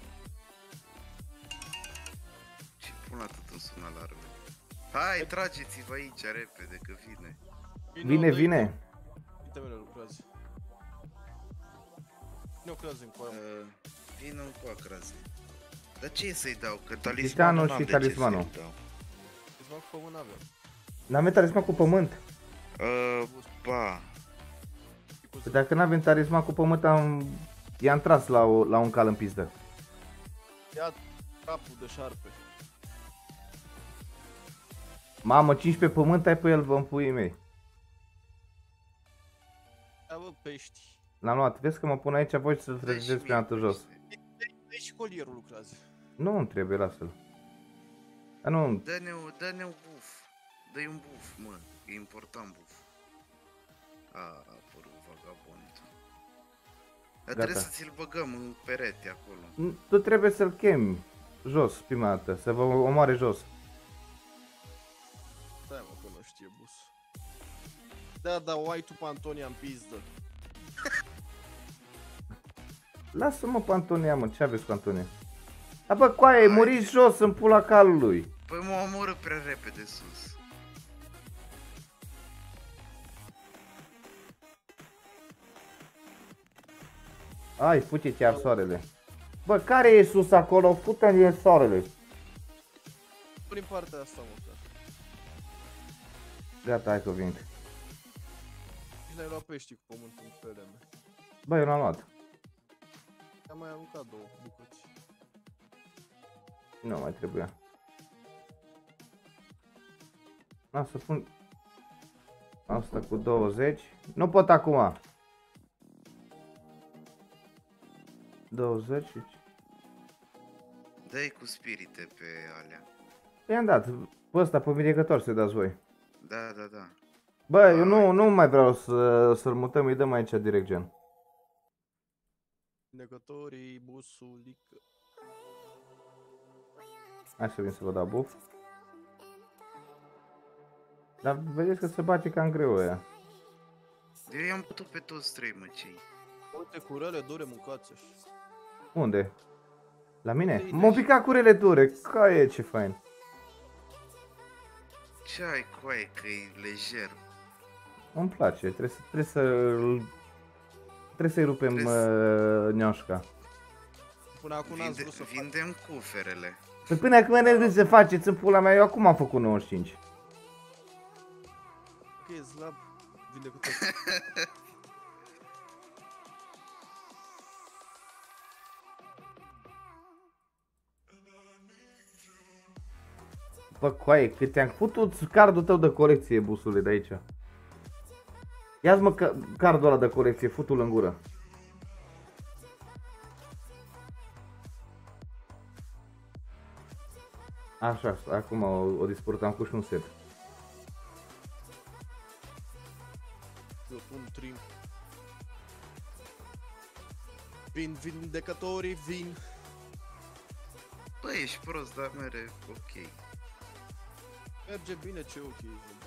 Și pun atât îmi sună alarme. Hai, trageți-vă aici repede, că vine. Vine. Uite-mele lucrează. Nu lucrează în coaia. Vin în coacraze. Dar ce să-i dau? Că Titanul talismanul și n-am de ce talismanul. să-i dau. Îți fac cu pământ avem. N-avem talisman cu pământ. Ba. Păi dacă n-avem talisman cu pământ, i-am tras la un cal în pizdă. Ia capul de șarpe. Mamă, 15 pământ ai pe el, vă puii mei. Ia bă, pești. L-am luat. Vezi că mă pun aici, voi să-l treceți pe altă jos. Deci și colierul lucrează. Nu trebuie, lasă-l. Dar nu, Dă-ne un buf. Dă-i un buf, mă. E important buf. A apărut vagabond. Dar Gata. trebuie să ți-l băgăm în perete acolo. tu trebuie să-l chemi jos, prima dată, să vă omoare jos. Stai mă că nu știe bus. Da, da, o ai tu pe Antonia în pizdă. Lasă-mă pe Antonia, mă, ce aveți cu Antonia? A, bă, coaie, muriți jos în pula calului. Păi mă omoră prea repede sus. Ai, fute-te iar soarele. Bă, care e sus acolo? Fute-te soarele. Prin partea asta, mă, frate. Gata, hai că vin. Și l-ai luat pești cu pământul în feleme. Bă, eu l-am luat. Am mai aruncat două bucăți. Nu mai trebuia. Lasă, pun asta cu 20. Nu pot acum. 20. Dă-i cu spirite pe alea. I-am dat. Pe ăsta, pe vindecător să-i dați voi. Da. Bă, eu nu mai vreau să-l mutăm, îi dăm aici direct gen. Negătorii, busulică. Hai să vin să vă dau buff. Dar vedeți că se bate cam greu ăia. Eu i-am putut pe toți trei, mă, cei. Uite, curele dure mâncați așa. Unde? La mine? M-au picat curele dure. Caie, ce fain. Ce ai, coaie, că e lejer. Îmi place, trebuie să-i rupem ňoșca. Până acum n-ați vrut să fac. Vindem cuferele. Păi până acum ne să faceți în pula mea, eu acum am făcut 95. Că e slab. Vindecător. Bă, coaie, cât te-am putut cardul tău de colecție, busule, de aici. Ia-ți mă cardul ăla de colecție, futul în gură. Așa, acum o dispărut, am cu și un set. Eu pun trim. Vindecătorii vin. Bă, ești prost, dar mere ok. Merge bine, ce ok.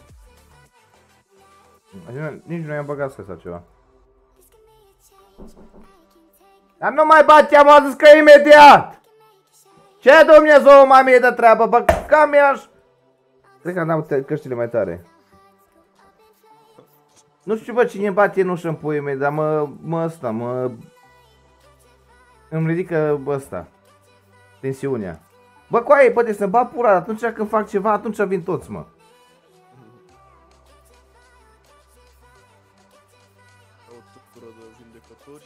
Nici nu i-am băgat sau ceva. Dar nu mai bate, am zis că imediat! Ce Dumnezeu mai mie de treabă, bă, cam i-aș... Cred că am dat căștile mai tare. Nu știu, bă, cine bate în ușă în puii mei, dar îmi ridică ăsta, tensiunea. Bă, coaie, poate să-mi bat pula, atunci când fac ceva, atunci vin toți, mă. O tupură de vindecători.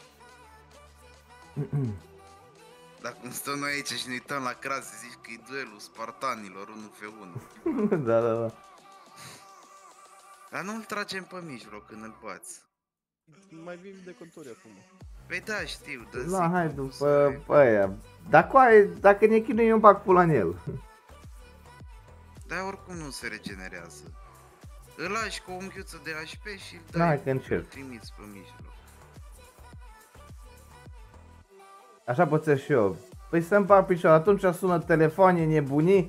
Dacă cum stăm noi aici și ne uităm la crase, zici că e duelul spartanilor 1v1. Da, da, da. Dar nu-l tragem pe mijloc când îl bați. Mai vin vindecători acum. Păi da, știu, dă Da, hai după aia. Dar coaie, dacă ne chinui, eu îmi bag pula în el. Dar oricum nu se regenerează. Îl lași cu o unghiuță de HP și îl Da, dai, hai că încerc. îl trimiți pe mijloc. Așa pățesc și eu. Păi să-mi bag picioare, atunci sună telefoane nebunii.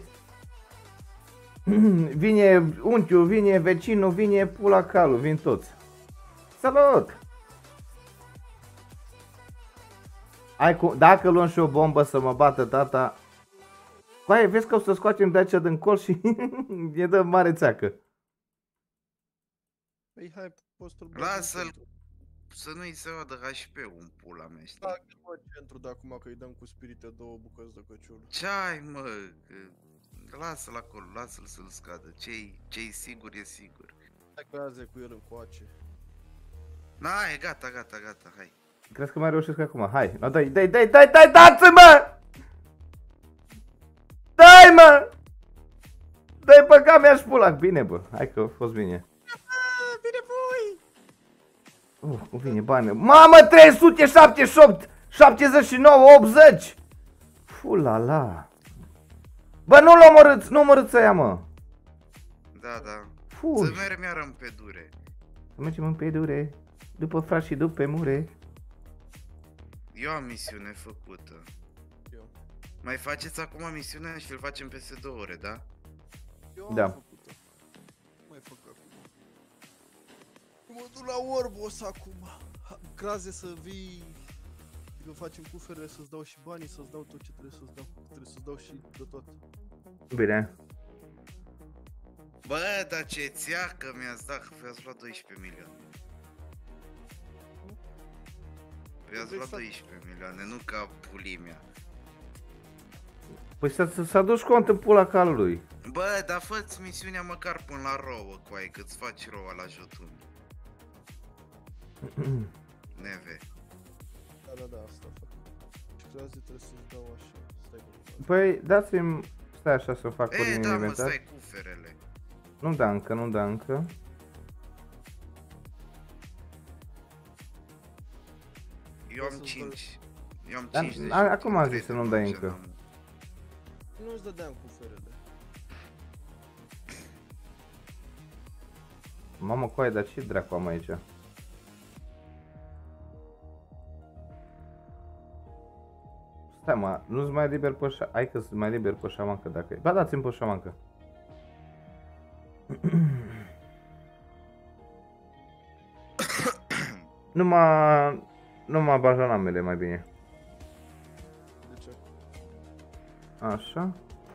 Vine unchiul, vine vecinul, vine pula calul, vin toți. Salut! Dacă luăm și o bombă să mă bată tata. Coaie, vezi că o să scoatem de aici din col și ne dă mare țeacă. Păi hai, postul. Lasă-l să nu-i se vadă HP-ul în pula mea, știi? Da, mă, centru de acum că îi dăm cu spirite 2 bucăți de căciul. Ce ai, mă? Că lasă-l acolo, lasă-l să-l scadă. Ce-i sigur, e sigur. Hai creaze cu el încoace. Na, e gata, gata, gata, hai. Crezi că mai reușesc acum? Hai, no, dai, dați-mă! Dai, mă! Dai băga mea și pula. Bine, bă, hai că a fost bine. Bine voi! Cum vine bani? Mamă, 378, 79, 80! Fulala! Bă, nu omorâți aia, mă! Da, da. Fugi! Să mergem iară în pedure. Să mergem în pedure, după frați și după mure. Eu am misiune făcută. Eu. Mai faceți acum misiunea și îl facem peste 2 ore, da? Eu am Da. făcut-o. Mai fac acum. Mă duc la Orbos acum. Craze să vii. Că facem cuferele să-ți dau și banii, să-ți dau tot ce trebuie să-ți dau. Trebuie să-ți dau și de tot. Bine. Bă, dar ce ți-a că mi-ați dat, v-ați luat 12 milioane. V-ați luat 12 milioane, nu ca pulimea. Păi să aduci cont în pula calului. Bă, dar fă-ți misiunea măcar până la rouă, coaie, că-ți faci roua la jotun. Neve. Da, asta fac. Și craze trebuie să-ți dau așa. Stai bă. Păi dați-mi, stai așa să fac ordine în Da, mă, inventar. stai cuferele. Nu da încă, nu da încă. Eu am 5. Eu am Dar 5 de acum am trei zis să de nu dai bani, încă. am- Nu-ți dădeam cuferele. Mamă, coaie, dar ce dracu am aici? Stai, mă, nu-ți mai liber pe hai că sunt mai liber pe șamancă dacă e. Ba, dați-mi pe șamancă. Numai bajanamele mai bine. De ce? Așa.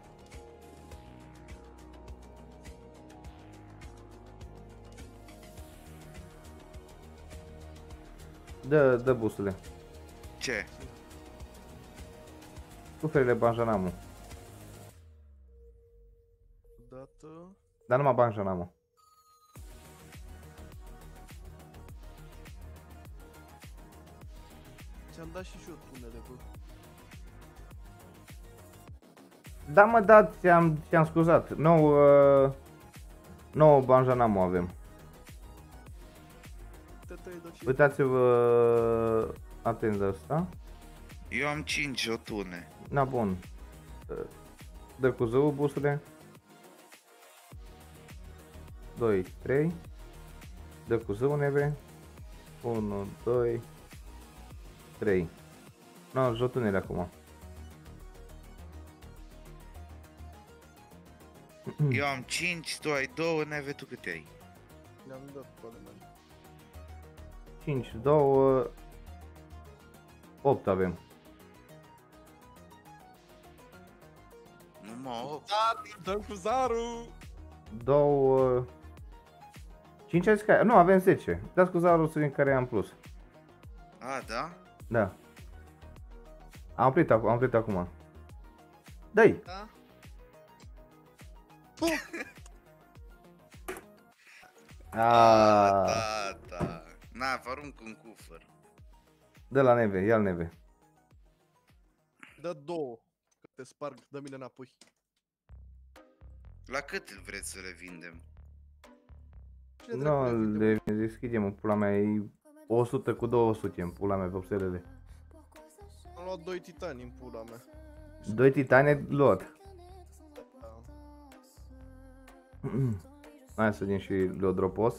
Dă busule. Ce? Cuferele banjanamul. Odată. Dar numai banjanamul. Ți-am dat și eu tunele, bă. Da, mă, da, ți-am scuzat. Nou banjanamul avem. Te tăi de ce? Uitați-vă atent de asta. Eu am 5 jotune. Na, bun. Dă cu zău busule. 2, 3. Dă cu zău neve. 1, 2, 3. No, jotunele acum. Eu am 5, tu ai 2, neve, tu câte ai? Le-am dat pe ale mele. 5, 2, 8 avem. Numai 8. Dăm cu zarul! 2, 5 ai zis că... Nu, avem 10. Dați cu Zaurus din care am plus. A, da? Da. Am oprit acum. Dă-i! Da? Aaaa. Da. Na, vă arunc un cufăr. Dă la neve, ia-l neve. Dă 2. Că te sparg, dă mine înapoi. La cât îl vreți să le vindem? Cine Nu, dracu le vinde? le deschidem în pula mea, e 100 cu 200 în pula mea, vopselele. Am luat 2 titani în pula mea. 2 titane luat. Da. Hai să din și Leodropos.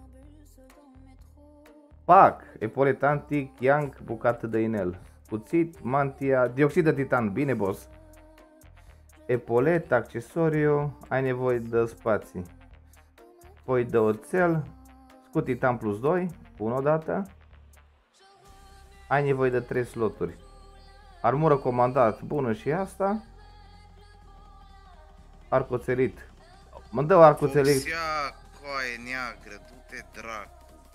Pac, epolet antic, yang, bucată de inel. Cuțit, mantia, dioxid de titan, bine boss. Epolet, accesoriu, ai nevoie de spații. Poi de oțel, scut titan plus 2, pun o dată. Ai nevoie de 3 sloturi. Armură comandat, bună și asta. Arc oțelit. Mă dă arc oțelit. Fucsia, coaie neagră, du-te dracu.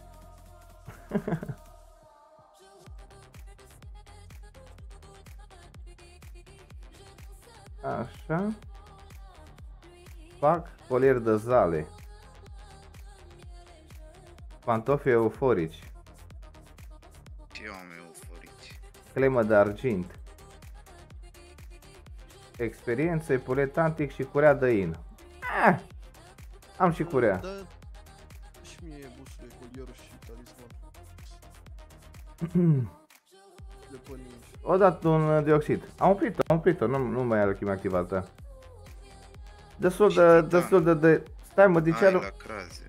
Așa. Fac colier de zale. Pantofi euforici. Ce eu am euforici. Clemă de argint. Experiență, epolet antic și curea de in. Am și curea. Dă și mie busule, colierul și talisman. De pe ninja. O dat un dioxid. Am oprit-o, nu mai are alchimia activată. Destul de... Stai mă, de ce Ai la craze.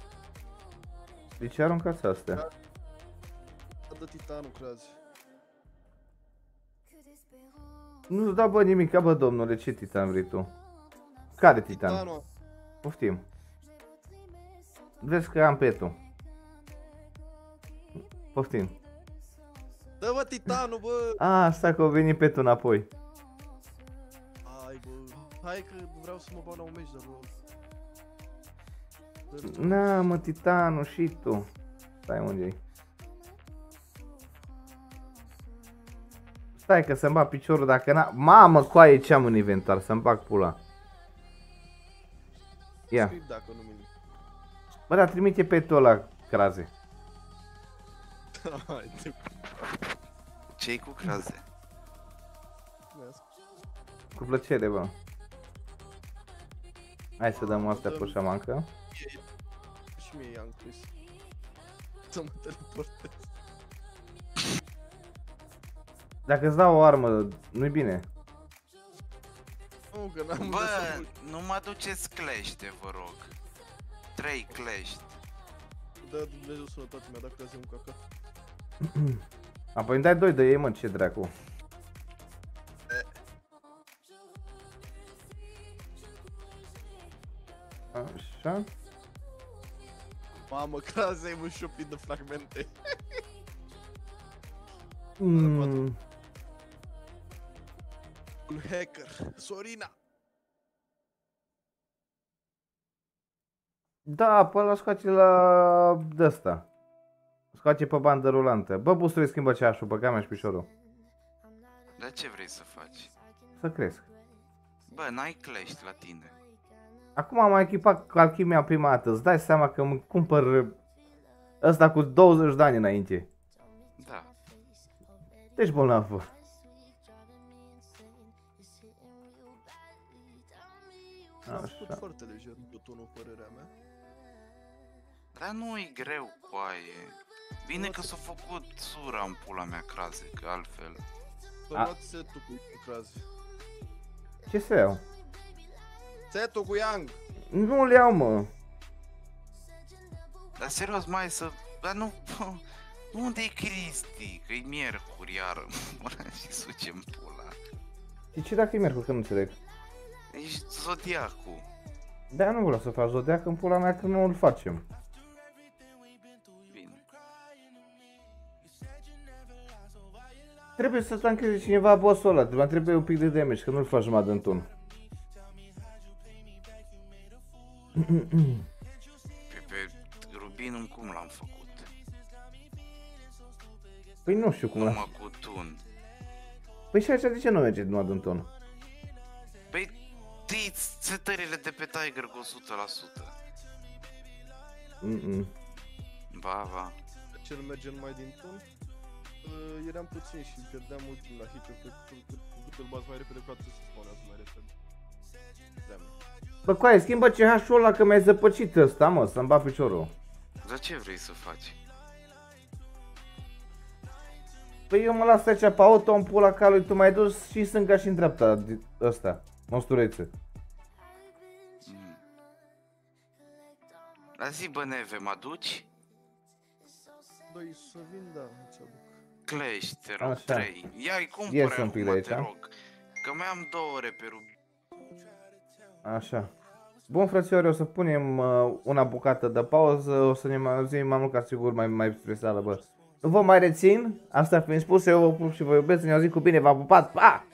aruncați astea? Dă titanul, crezi. Nu-ți dau bă nimic, bă domnule, ce titan vrei tu? Care titan? Titanul. Poftim. Vezi că am petul. Poftim. Dă bă titanul, bă! Stai că o veni petul înapoi. Hai bă. Hai că vreau să mă bag la un meci de rol. Na, mă, titanul și tu. Stai unde-i? Stai că să-mi bag piciorul dacă n-a... Mamă, coaie, ce am în inventar, să-mi bag pula. Ia. Script dacă nu mini. Bă, dar trimite petul ăla, craze. Hai, te Ce-i cu craze? mulțumesc. Cu plăcere, bă. Hai să dăm astea pe șamancă. Și mie i-am scris. Să mă teleportez. Dacă îți dau o armă, nu-i bine. Nu, că n-am Bă, unde să nu mă aduceți clește, vă rog. 3 clești. Dă Dumnezeu sănătate, mi-a dat creze un caca. Apoi îmi dai 2 de ei, mă, ce dracu. Așa. Mamă, creze, ai un șopit de fragmente. Mm. Un hacker. Sorina. Da, până la scoate la de-asta. Scoate pe bandă rulantă. Bă, busule, schimbă ceașul, băga mea și pișorul. Dar ce vrei să faci? Să cresc. Bă, n-ai clești la tine. Acum am echipat cu alchimia prima dată. Îți dai seama că îmi cumpăr ăsta cu 20 de ani înainte. Da. Deci bolnavă. Am făcut Așa. foarte lejer butonul, părerea mea. Dar nu-i greu, coaie. Bine că s-a făcut sura în pula mea craze, că altfel. Să A. luați setul cu creze. Ce să iau? Setul cu Yang. Nu le iau, mă. Dar serios, mai să... Dar nu... Unde-i Cristi? Că-i miercuri iară. Și sucem pula. Și ce dacă e miercuri, că nu înțeleg? Ești zodiacul. Da, nu vreau să fac zodiac în pula mea că nu îl facem. Bine. Trebuie să tankeze cineva bossul ăla, trebuie un pic de damage, că nu-l faci jumătate de întun. Pe făcut. Păi nu știu cum Numai cu tun. Păi și așa de ce nu merge numai de un ton? Păi, tii setările de pe Tiger cu 100%. Ba, ba. De ce nu merge numai din ton? Eram puțin și pierdeam ultimul la hit-ul, cât îl bați mai repede, cu atât se spawnează mai repede. Damn. Bă, coaie, schimbă CH-ul ăla că mi-ai zăpăcit ăsta, mă, să-mi bat piciorul. Dar ce vrei să faci? Păi eu mă las aici pe auto, în pula calului, tu m-ai dus și stânga și în dreapta, ăsta, monsturețe. La zi, bă, neve, mă aduci? Doi să vin, da, ți aduc. Clash, te rog, Așa. 3. Ia-i Ies cumpără un pic de acum, aici, te a? rog. Că mai am 2 ore pe rub. Așa. Bun, frățioare, o să punem una bucată de pauză, o să ne mai auzim mai mult ca sigur mai spre sală, bă. Nu vă mai rețin, asta fiind spus, eu vă pup și vă iubesc, ne auzim cu bine, v-am pupat, pa!